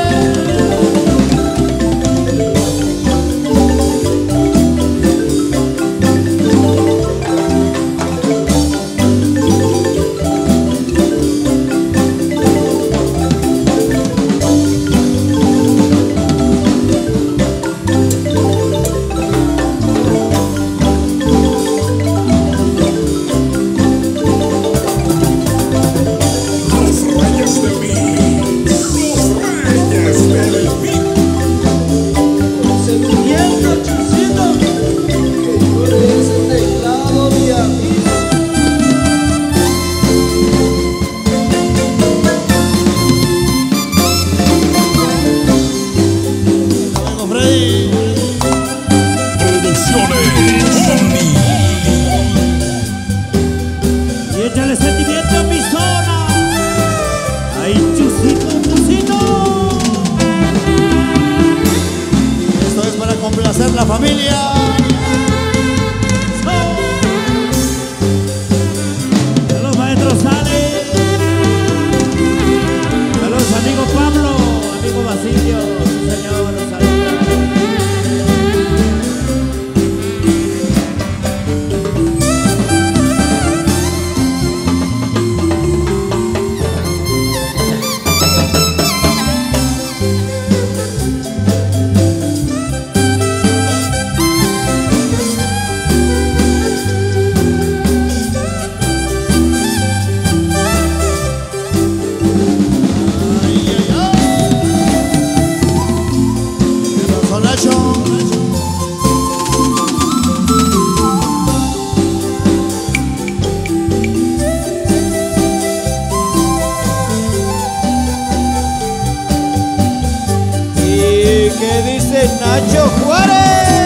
Complacer la familia.
Saludos, maestro Sale. Saludos, amigo Pablo, amigo Basilio, señor.
¿Qué dice Nacho Juárez?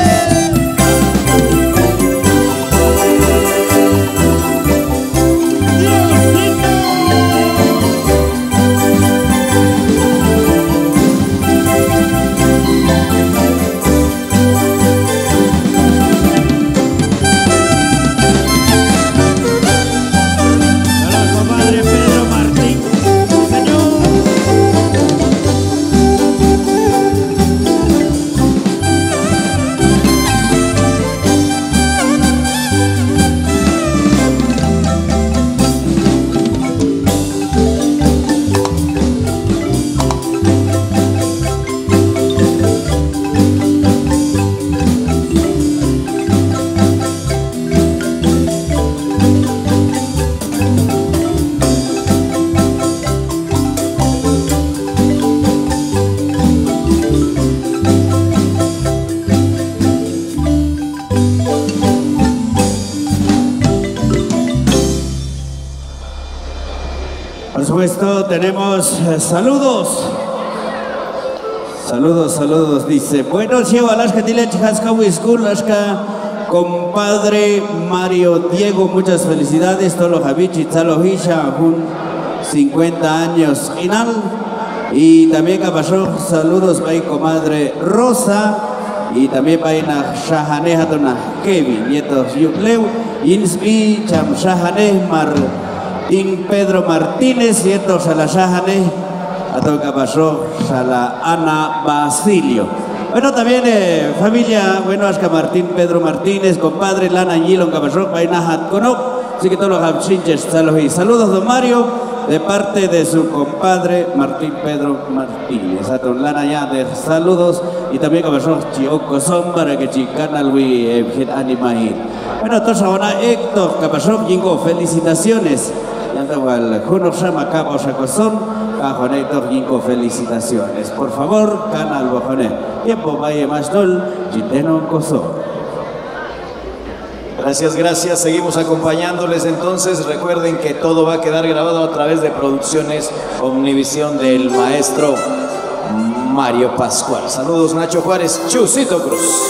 Por supuesto, tenemos saludos. Saludos, dice. Buenos días, Alaska, Tilech, Hascawi School, Alaska, compadre Mario Diego, muchas felicidades, Tolo Javichi, Tzalo Hisha, 50 años, final. Y también pasó saludos para comadre Rosa, y también para Shahane Hatuna Kevin, nietos Yukleu, Inspi, Cham Shahane Martín Pedro Martínez, nietos a la Shahane, a todo que pasó a la Ana Basilio. Bueno, también familia, bueno, Asca Martín, Pedro Martínez, compadre, Lana Yilon, Caballero, Painahat, Conop, así que todos los hamchinches, saludos, don Mario, de parte de su compadre Martín Pedro Martínez. A don Lana ya de saludos y también Caballero, Chioco Son, para que chican al animaín. Bueno, entonces ahora Héctor, Caballero, Jingo, felicitaciones. Ya tengo al Juno Shama Cabo Shacosón. Héctor Ginko, felicitaciones. Por favor, canal Bojoné. Tiempo Valle Masdol, Giteno Coso.
Gracias, gracias. Seguimos acompañándoles entonces. Recuerden que todo va a quedar grabado a través de Producciones Omnivisión del maestro Mario Pascual. Saludos, Nacho Juárez, Chusito Cruz.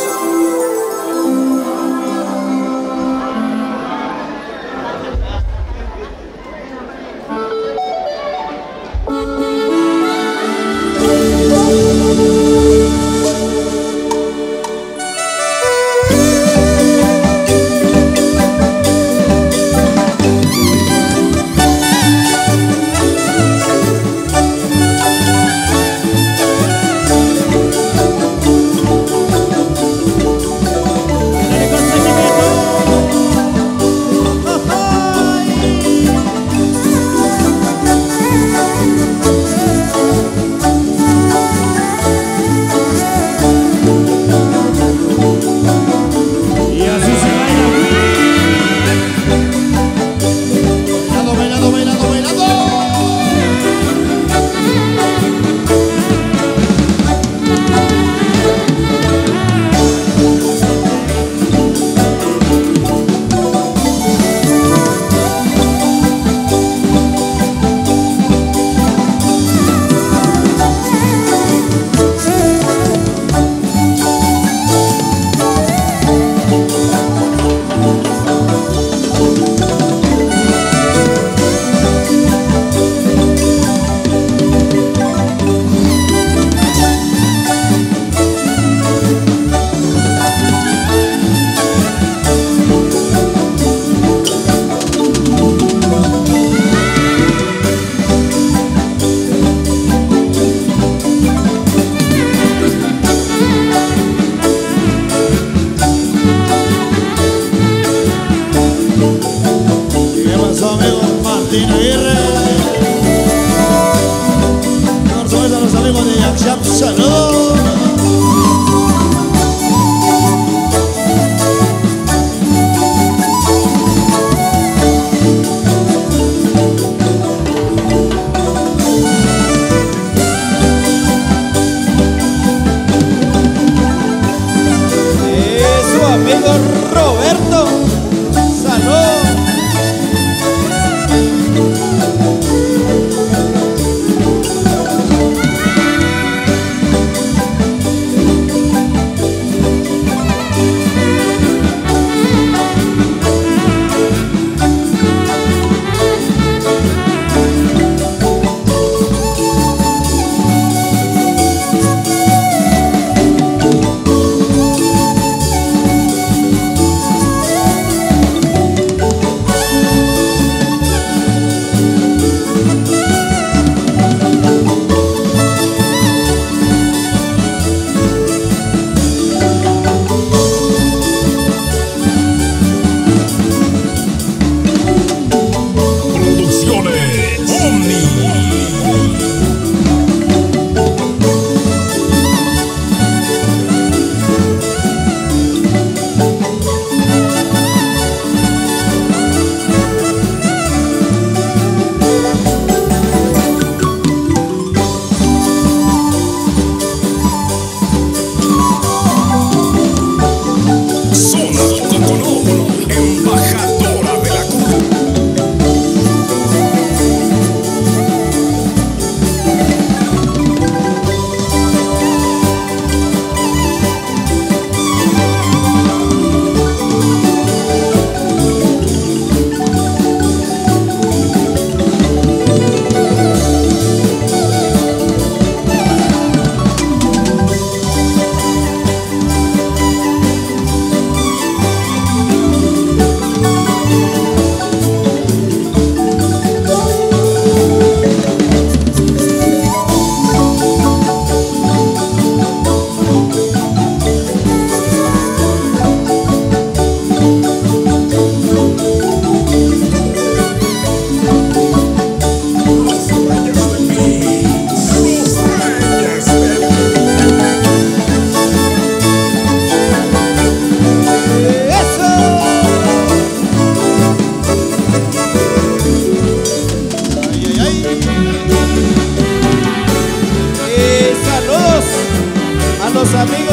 Roberto, salud.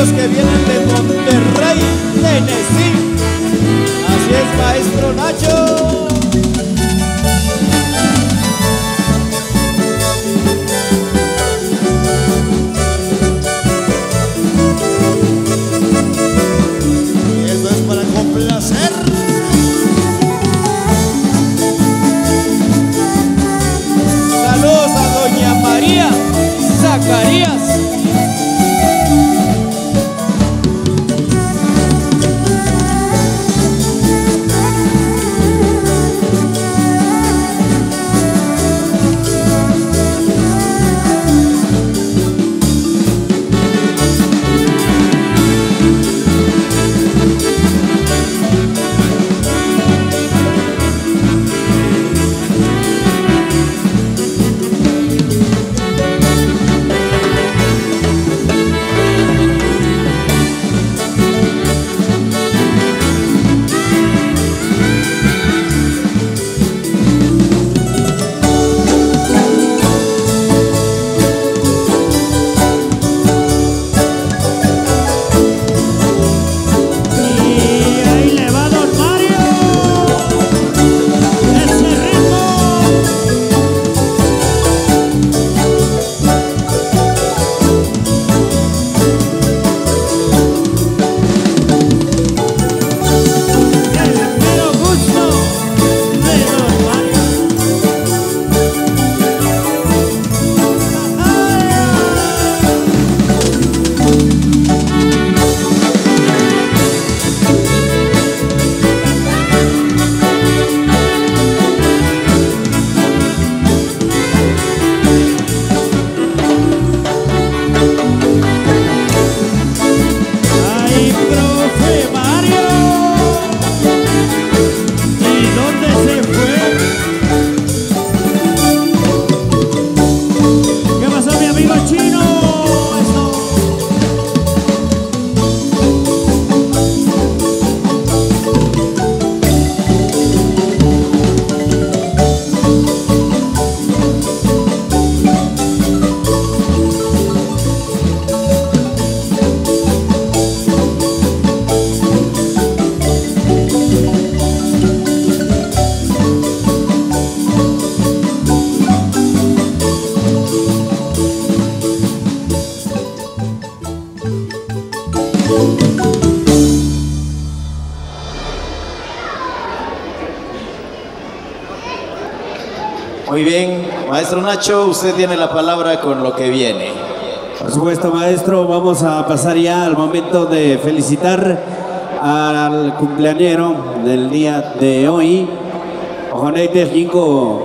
amigos que vienen de Monterrey, Tennessee. Así es, maestro Nacho.
Y eso es para complacer.
Saludos a doña María Zacarías. Muy bien, maestro Nacho, usted tiene la palabra con lo que viene.
Por supuesto, maestro, vamos a pasar ya al momento de felicitar al cumpleañero del día de hoy. Ojoneite Jinko.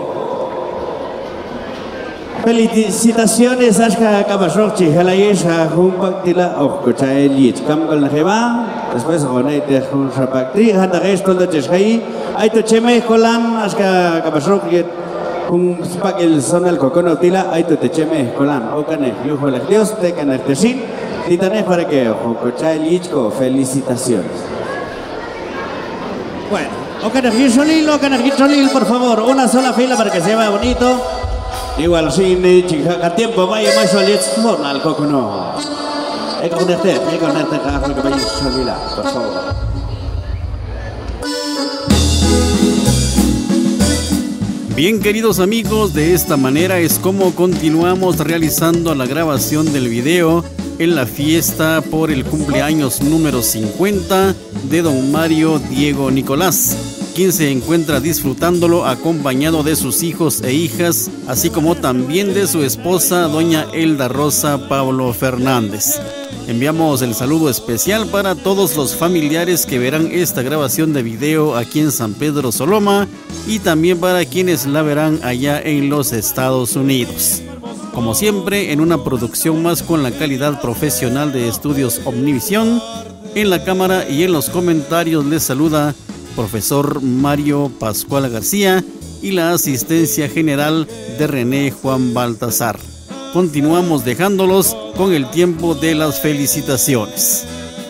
Felicitaciones a Cabasrochi, Jalayesh, a Jumpaktila, o Cochaelich, Camcol Najeba, después Ojoneite Junchapactri, Hatagesh, Toldocheshai, Aito Cheme, Colan, Ashka Cabasrochi. Un spagel son el cocono tila, ahí te cheme, colan, o cane, yujo les Dios, te cane te sin, titanes para que Jococha Lichco, felicitaciones. Bueno, o cane Solil, por favor, una sola fila para que se vea bonito. Igual sin chica tiempo, vaya más solid, son al cocono. Con este, que vaya Solila, por favor.
Bien, queridos amigos, de esta manera es como continuamos realizando la grabación del video en la fiesta por el cumpleaños número 50 de don Mario Diego Nicolás, quien se encuentra disfrutándolo acompañado de sus hijos e hijas, así como también de su esposa doña Elda Rosa Pablo Fernández. Enviamos el saludo especial para todos los familiares que verán esta grabación de video aquí en San Pedro Soloma y también para quienes la verán allá en los Estados Unidos. Como siempre, en una producción más con la calidad profesional de Estudios Omnivisión, en la cámara y en los comentarios les saluda profesor Mario Pascual García y la asistencia general de René Juan Baltazar. Continuamos dejándolos con el tiempo de las felicitaciones.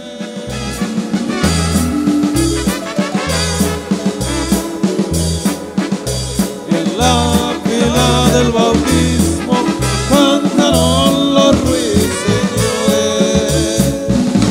En la fila del bautismo cantaron los ruiseñores.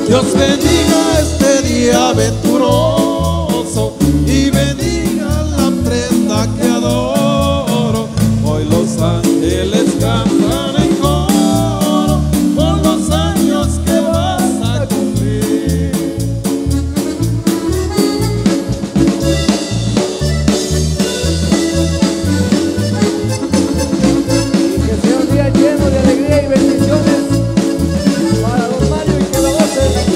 Dios bendiga este día aventuroso y bendiga la prenda que adoro. Hoy los ángeles cantan en coro por los años que vas a cumplir.
Y que sea un día lleno de alegría y bendiciones para don Mario y que la gocen.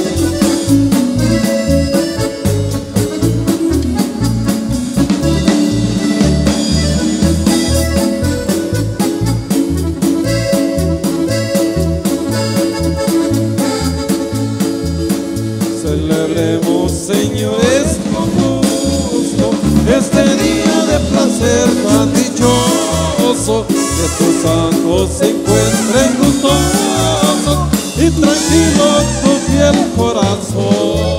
Celebremos, señores, con gusto este día de placer tan dichoso, que tus santos se encuentren gustosos y tranquilo tu fiel corazón.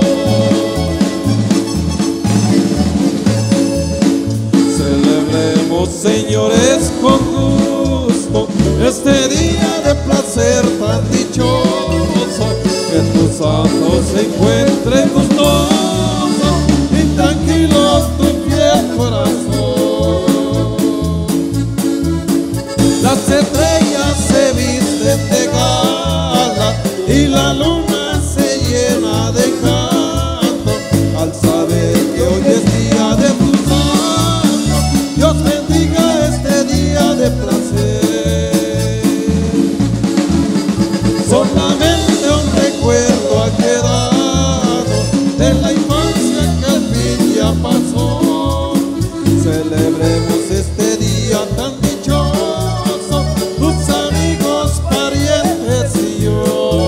Celebremos, señores, con gusto este día de placer tan dichoso, que tus santos se encuentren gustosos y tranquilo tu fiel corazón. Las estrellas se visten de gala y la luna se llena de canto al saber que hoy es día de tu santo. Dios bendiga este día de placer. Solamente un recuerdo ha quedado de la infancia que al fin ya pasó. Celebremos este día tan dichoso, tus amigos, parientes y yo.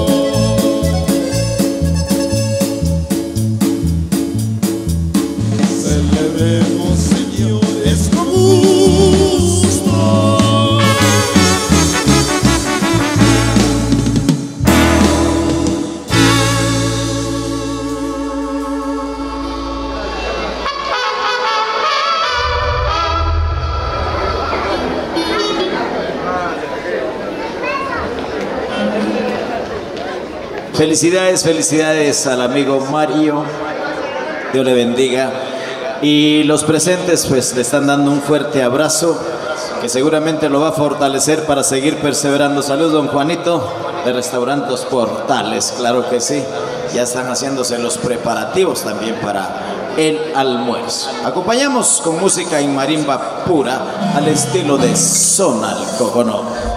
Celebremos, señores, con gusto.
Felicidades, felicidades al amigo Mario. Dios le bendiga. Y los presentes pues le están dando un fuerte abrazo que seguramente lo va a fortalecer para seguir perseverando. Saludos, don Juanito, de Restaurantes Portales, claro que sí. Ya están haciéndose los preparativos también para el almuerzo. Acompañamos con música en marimba pura al estilo de Zonal Coconó.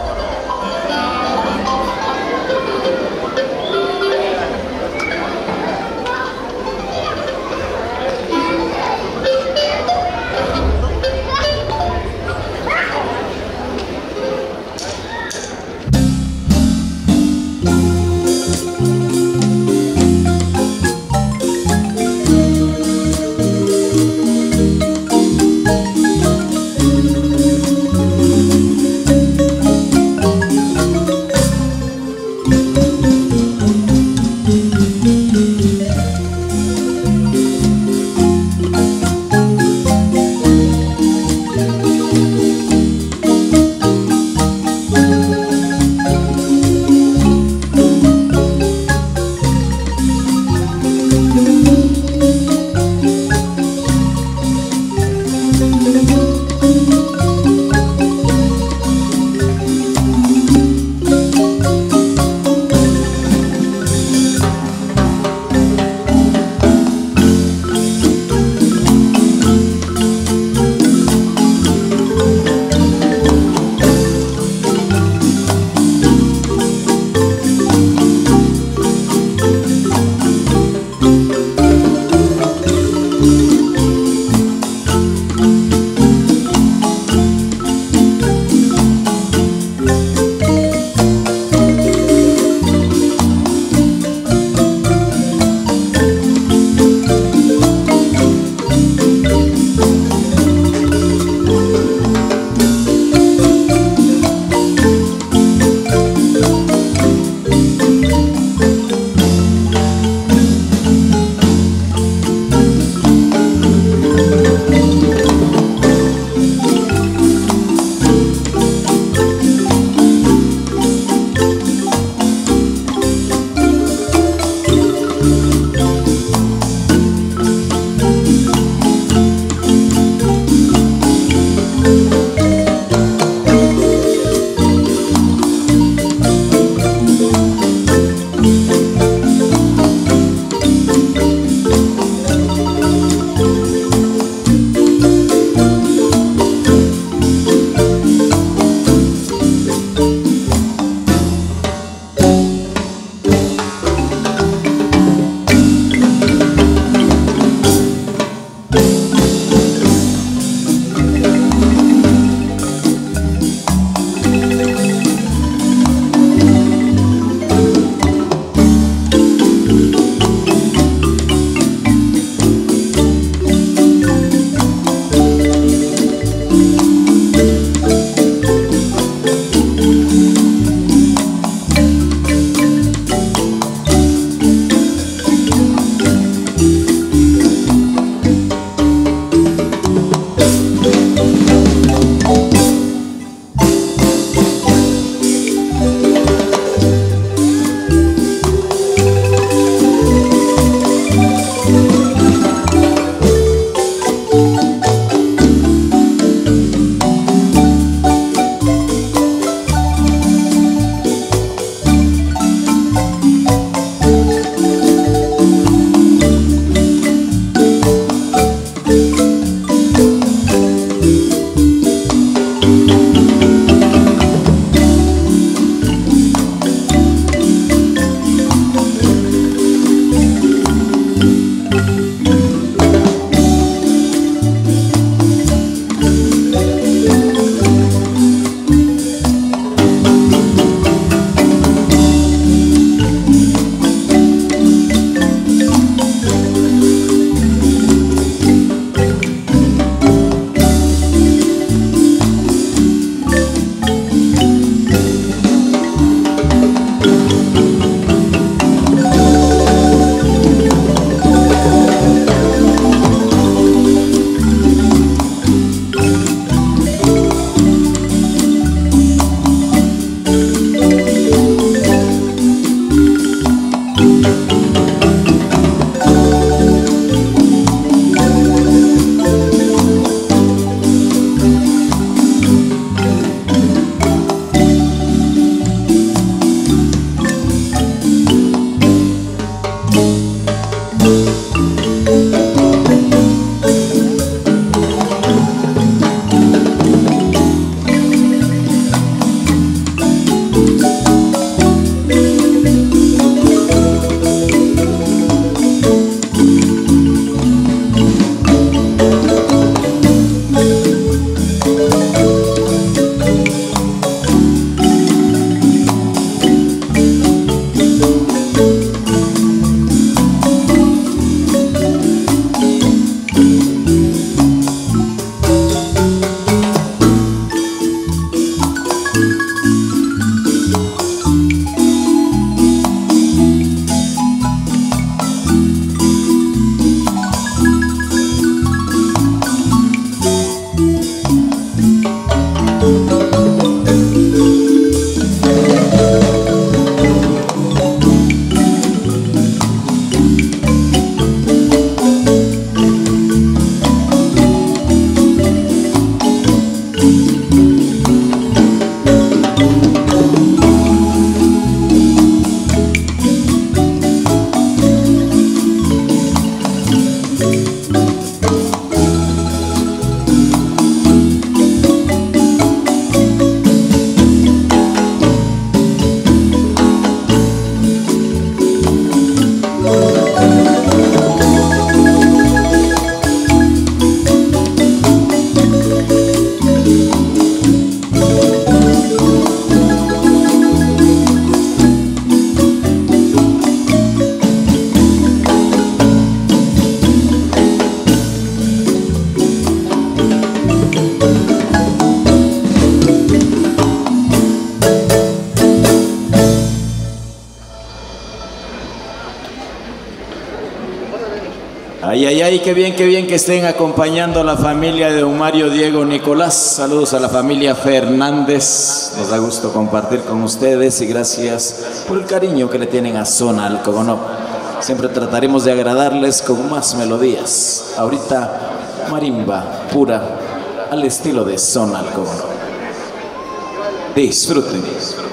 Ay, ay, ay, qué bien que estén acompañando a la familia de don Mario Diego Nicolás. Saludos a la familia Fernández. Nos da gusto compartir con ustedes y gracias por el cariño que le tienen a Zona Alcogonó. Siempre trataremos de agradarles con más melodías. Ahorita marimba pura al estilo de Zona Alcogonó. Disfruten.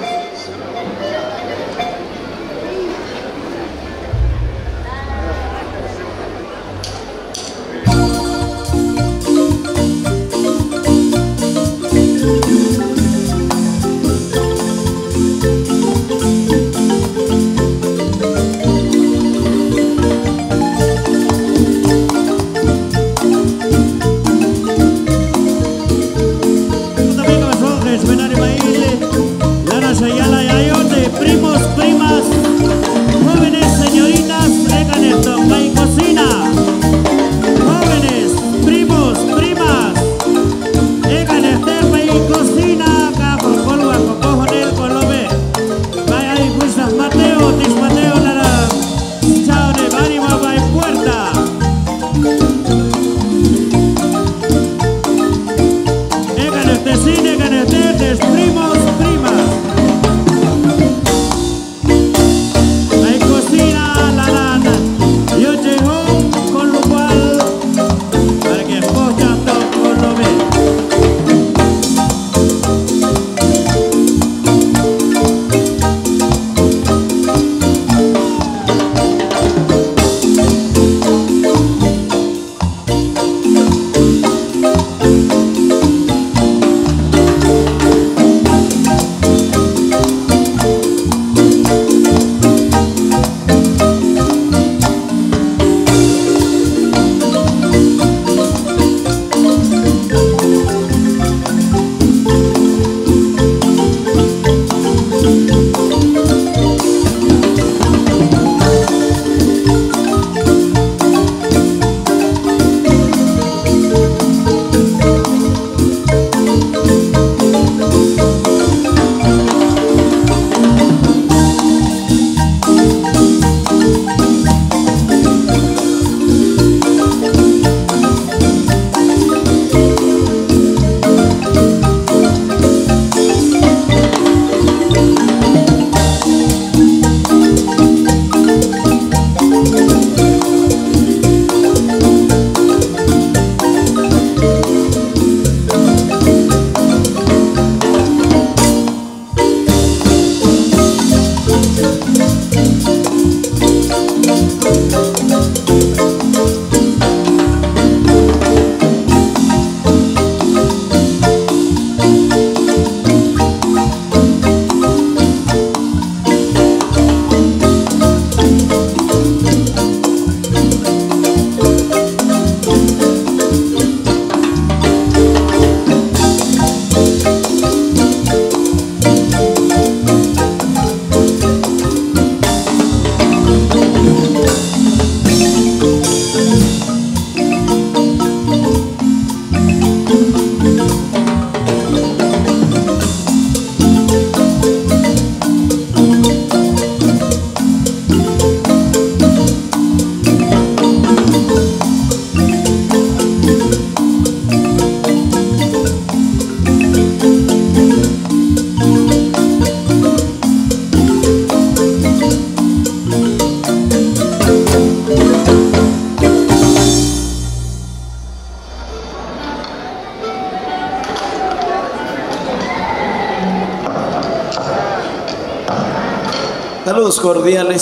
Saludos cordiales,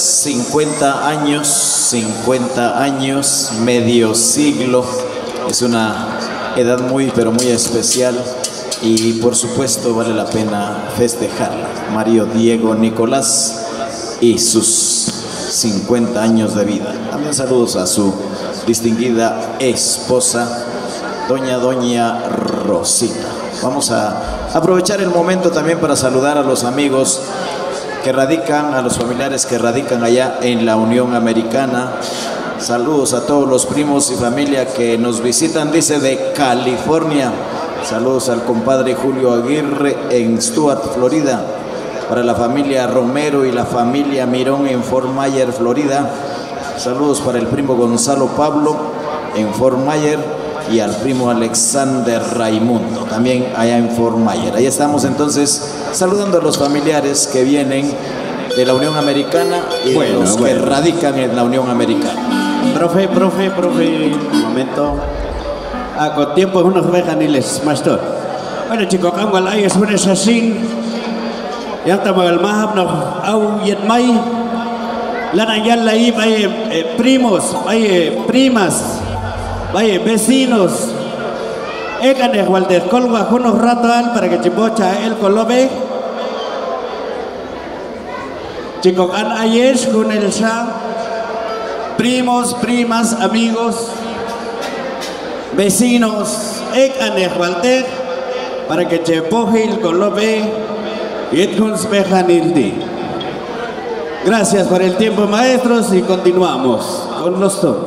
50 años, medio siglo, es una edad muy pero muy especial y por supuesto vale la pena festejarla. Mario Diego Nicolás y sus 50 años de vida. También saludos a su distinguida esposa, doña Rosita. Vamos a aprovechar el momento también para saludar a los amigos que radican, a los familiares que radican allá en la Unión Americana. Saludos a todos los primos y familia que nos visitan, dice, de California. Saludos al compadre Julio Aguirre en Stuart, Florida. Para la familia Romero y la familia Mirón en Fort Myers, Florida. Saludos para el primo Gonzalo Pablo en Fort Myers y al primo Alexander Raimundo, también allá en Fort Myers. Ahí estamos entonces saludando a los familiares que vienen de la Unión Americana y los que radican en la Unión Americana.
Profe, un momento. Con tiempo unos vejaniles, mastor. Bueno, chicos, como la es una así. Ya estamos al más, no, au y mai. La nayan la ahí, vaya primos, vaya primas, vaya vecinos. Egan de Walter Colga, unos ratos para que chipocha el colobe. Chicos, han ayer con el Shah. Primos, primas, amigos, vecinos, egan de Walter para que chipoche el colobe y etkuns bejanildi. Gracias por el tiempo, maestros, y continuamos con los tonos.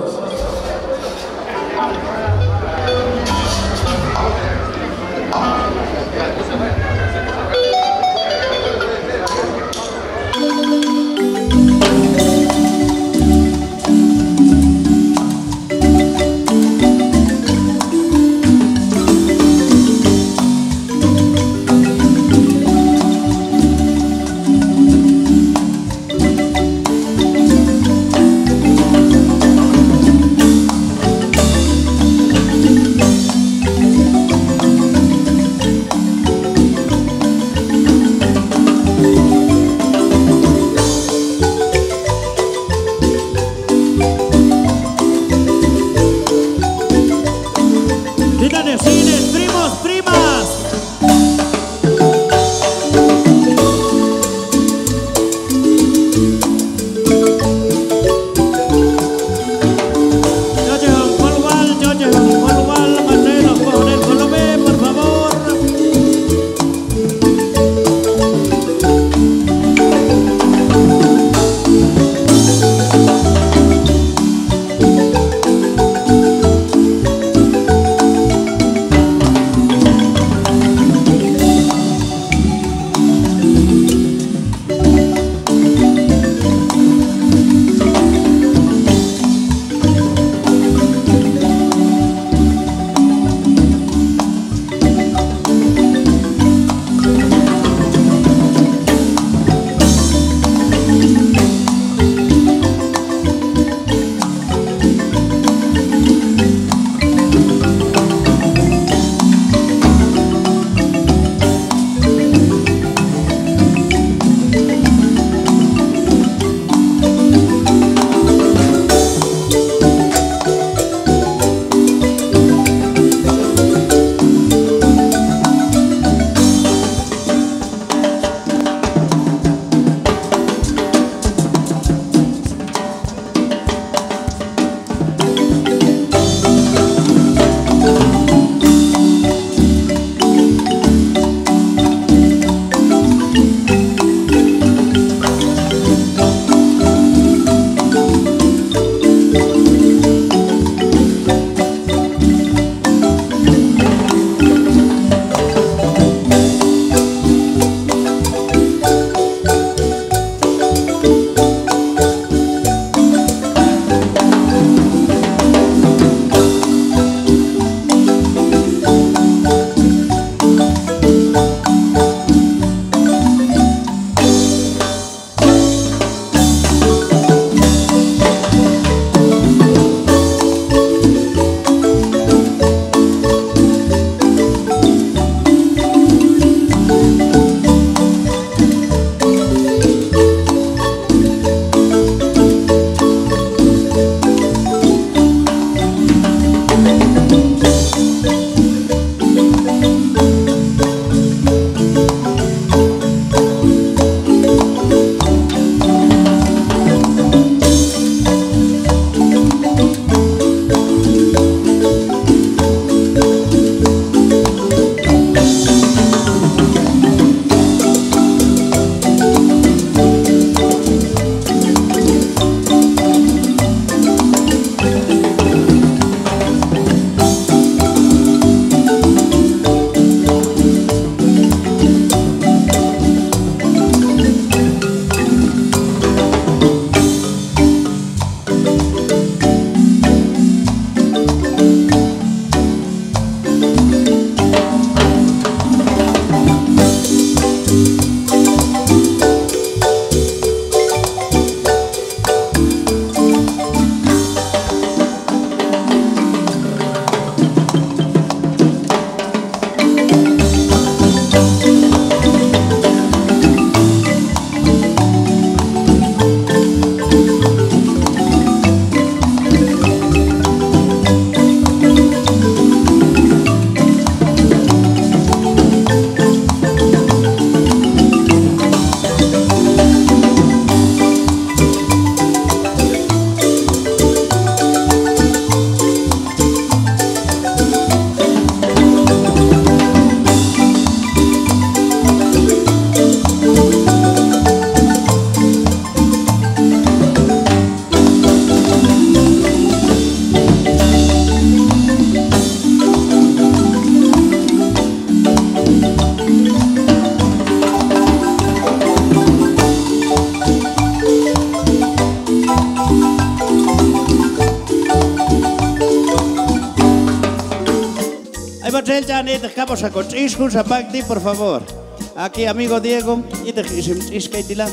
Mochel Janet, acabamos a cochishku, zapacti, por favor. Aquí, amigo Diego, y te iscaitila.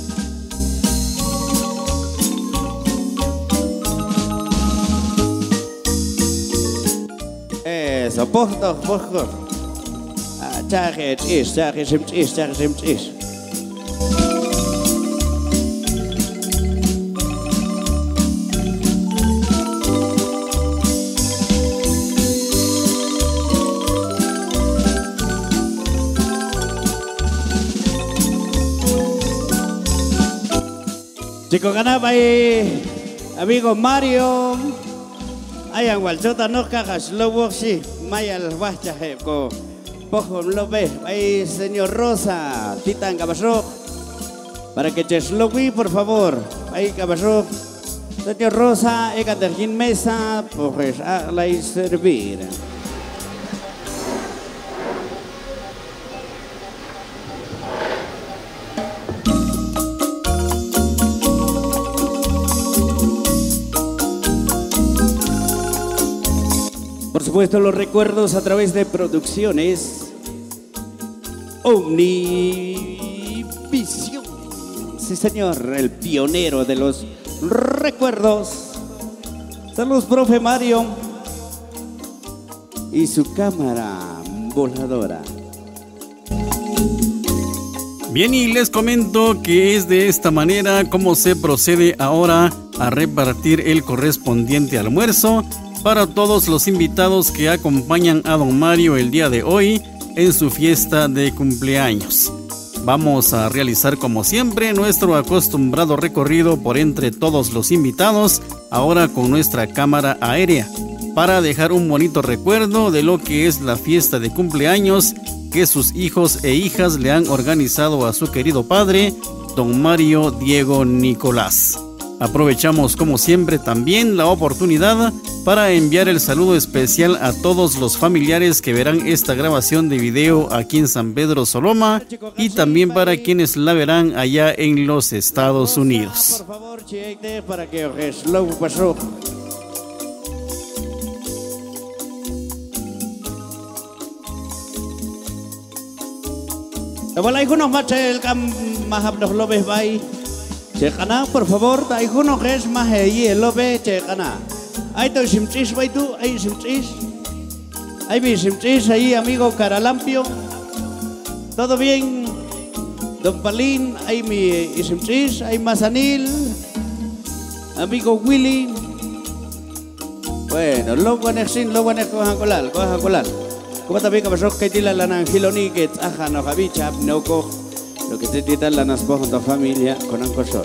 Eso, poco. Chaje, chis. Chico ganaba ahí, amigo Mario. Hay en Walchota no cajas, lo boxi, maya el bachaje, co, pojo lo ve. Ahí señor Rosa, titan cabasro, para que te lo vi por favor. Ahí cabasro, señor Rosa, ekatergin mesa, pues a la servir. Por supuesto, los recuerdos a través de producciones Omnivisión. Sí, señor, el pionero de los recuerdos. Saludos, profe Mario. Y su cámara voladora.
Bien, y les comento que es de esta manera como se procede ahora a repartir el correspondiente almuerzo para todos los invitados que acompañan a don Mario el día de hoy en su fiesta de cumpleaños. Vamos a realizar como siempre nuestro acostumbrado recorrido por entre todos los invitados, ahora con nuestra cámara aérea, para dejar un bonito recuerdo de lo que es la fiesta de cumpleaños que sus hijos e hijas le han organizado a su querido padre, don Mario Diego Nicolás. Aprovechamos como siempre también la oportunidad para enviar el saludo especial a todos los familiares que verán esta grabación de video aquí en San Pedro Soloma y también para quienes la verán allá en los Estados Unidos.
Por favor, chiete, para que os lo pasó. Hola, algunos más el cam más hablos lo ves bye. Checana, por favor, hay uno que es más ahí, lo ve, checana. Hay todo simchis, vai tú, hay simchis. Hay simchis ahí, amigo Caralampio. ¿Todo bien? Don Palín, hay mi simchis, hay Mazanil. Amigo Willy. Bueno, lo bueno es cojan colal. Como también que pasó que tila la nangiloni que aja no javicha, no co. Lo que te tita la naspo con tu familia con un cosor.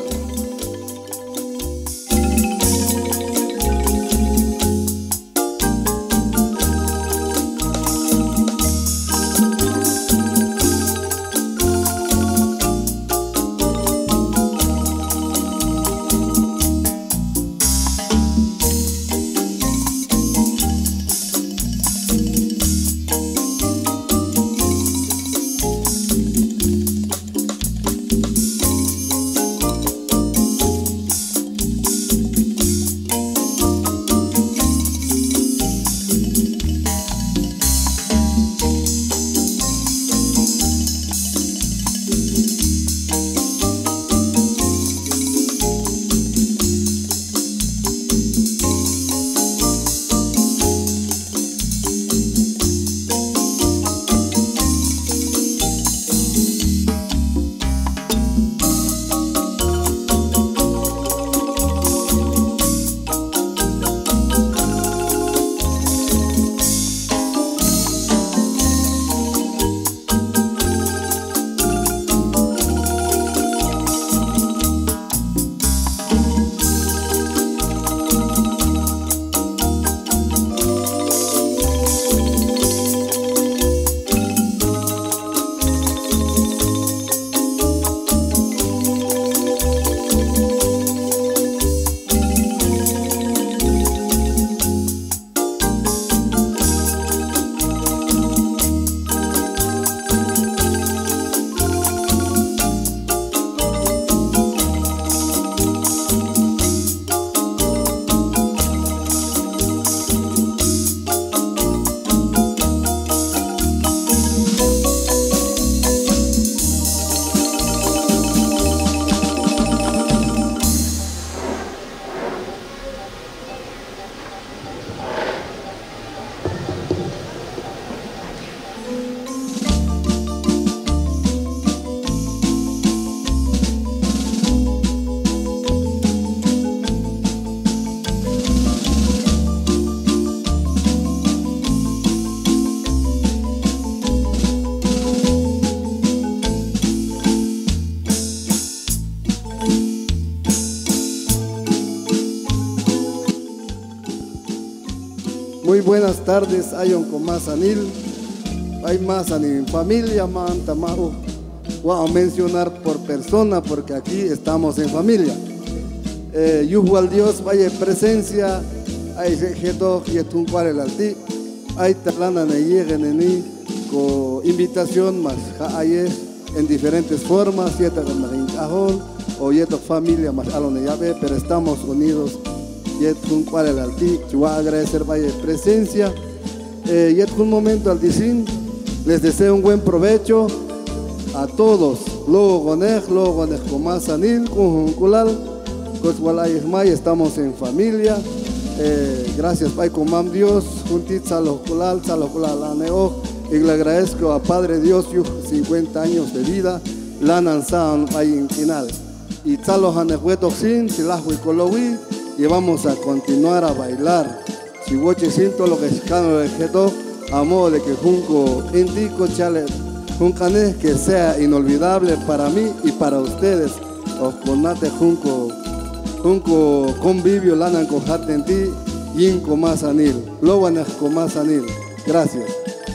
Muy buenas tardes, ayon con más anil. Hay más en familia, man, tamau. Voy a mencionar por persona porque aquí estamos en familia. Yuhu al Dios, vaya presencia, hay rejeto, yetun cual el alti, hay talana ne lleguen en ni, con invitación más, hay en diferentes formas, yeta con cajón, o yeto familia más alone llave, pero estamos unidos, yetun cual el alti, yo voy a agradecer vaya presencia, yetun momento al dicin, les deseo un buen provecho a todos, luego gonej con más anil, con culal. Estamos en familia. Gracias, Pai, con Mam Dios. Juntit, saloculal, aneo. Y le agradezco a Padre Dios, 50 años de vida. Lanan San, Pai, en final. Y Salo Hanehuetoxin, Silahui Colowi. Y vamos a continuar a bailar. Si voy siento lo que es cano de Geto, a modo de que Junco indico chale, Juncané, que sea inolvidable para mí y para ustedes. Os conate Junco. Junco convivio lanan con ti yin con más anil, lobanas con más anil. Gracias.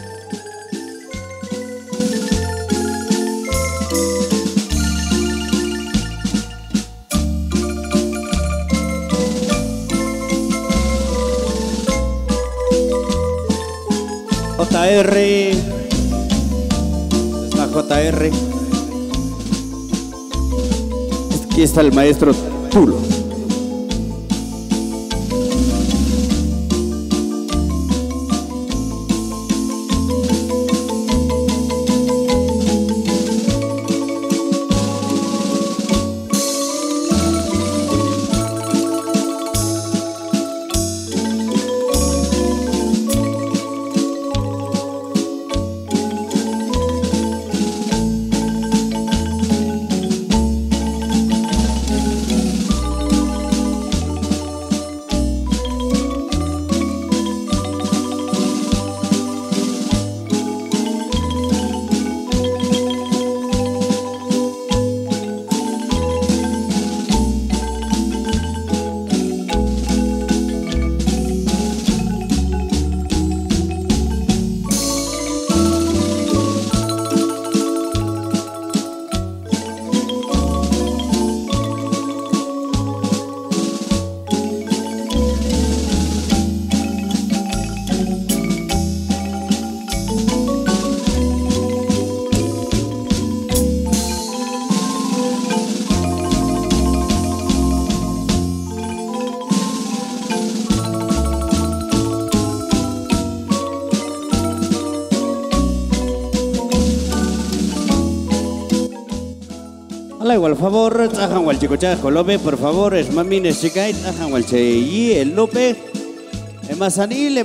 JR, es la JR. Aquí está el maestro Tulo. Igual favor, tajan wal chicochajo lobe, por favor, es mamines chicait, tajan wal cheyi, el lobe, emasanil.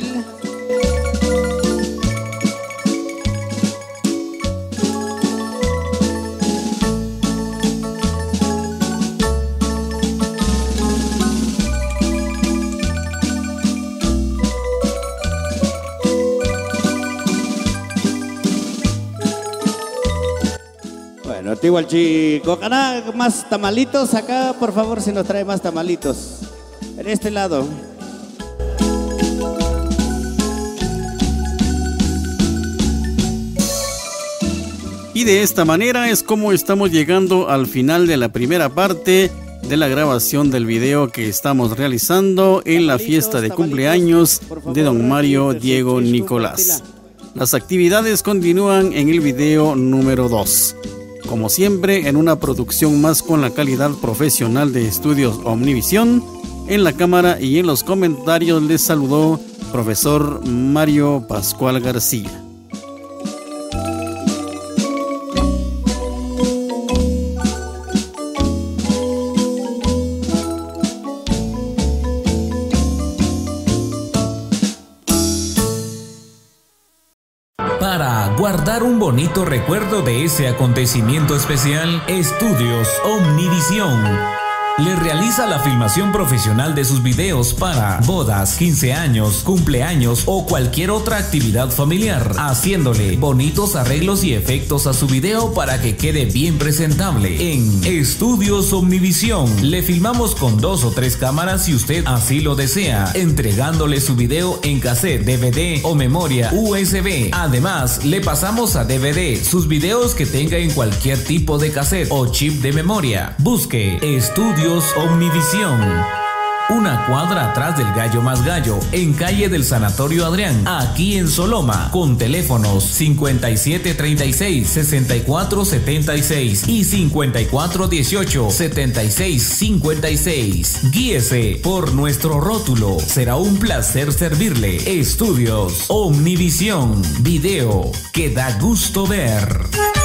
Igual chico, más tamalitos acá, por favor, si nos trae más tamalitos. En este lado.
Y de esta manera es como estamos llegando al final de la primera parte de la grabación del video que estamos realizando en la fiesta de cumpleaños de don Mario Diego Nicolás. Las actividades continúan en el video número 2. Como siempre, en una producción más con la calidad profesional de Estudios Omnivisión, en la cámara y en los comentarios les saludó profesor Mario Pascual García.
Para guardar un bonito recuerdo de ese acontecimiento especial, Estudios Omnivisión le realiza la filmación profesional de sus videos para bodas, 15 años, cumpleaños o cualquier otra actividad familiar, haciéndole bonitos arreglos y efectos a su video para que quede bien presentable. En Estudios Omnivisión le filmamos con 2 o 3 cámaras si usted así lo desea, entregándole su video en cassette, DVD o memoria USB. Además, le pasamos a DVD sus videos que tenga en cualquier tipo de cassette o chip de memoria. Busque Estudios Omnivisión. Una cuadra atrás del Gallo Más Gallo, en calle del Sanatorio Adrián, aquí en Soloma, con teléfonos 5736-6476 y 5418-7656. Guíese por nuestro rótulo, será un placer servirle. Estudios Omnivisión, video que da gusto ver.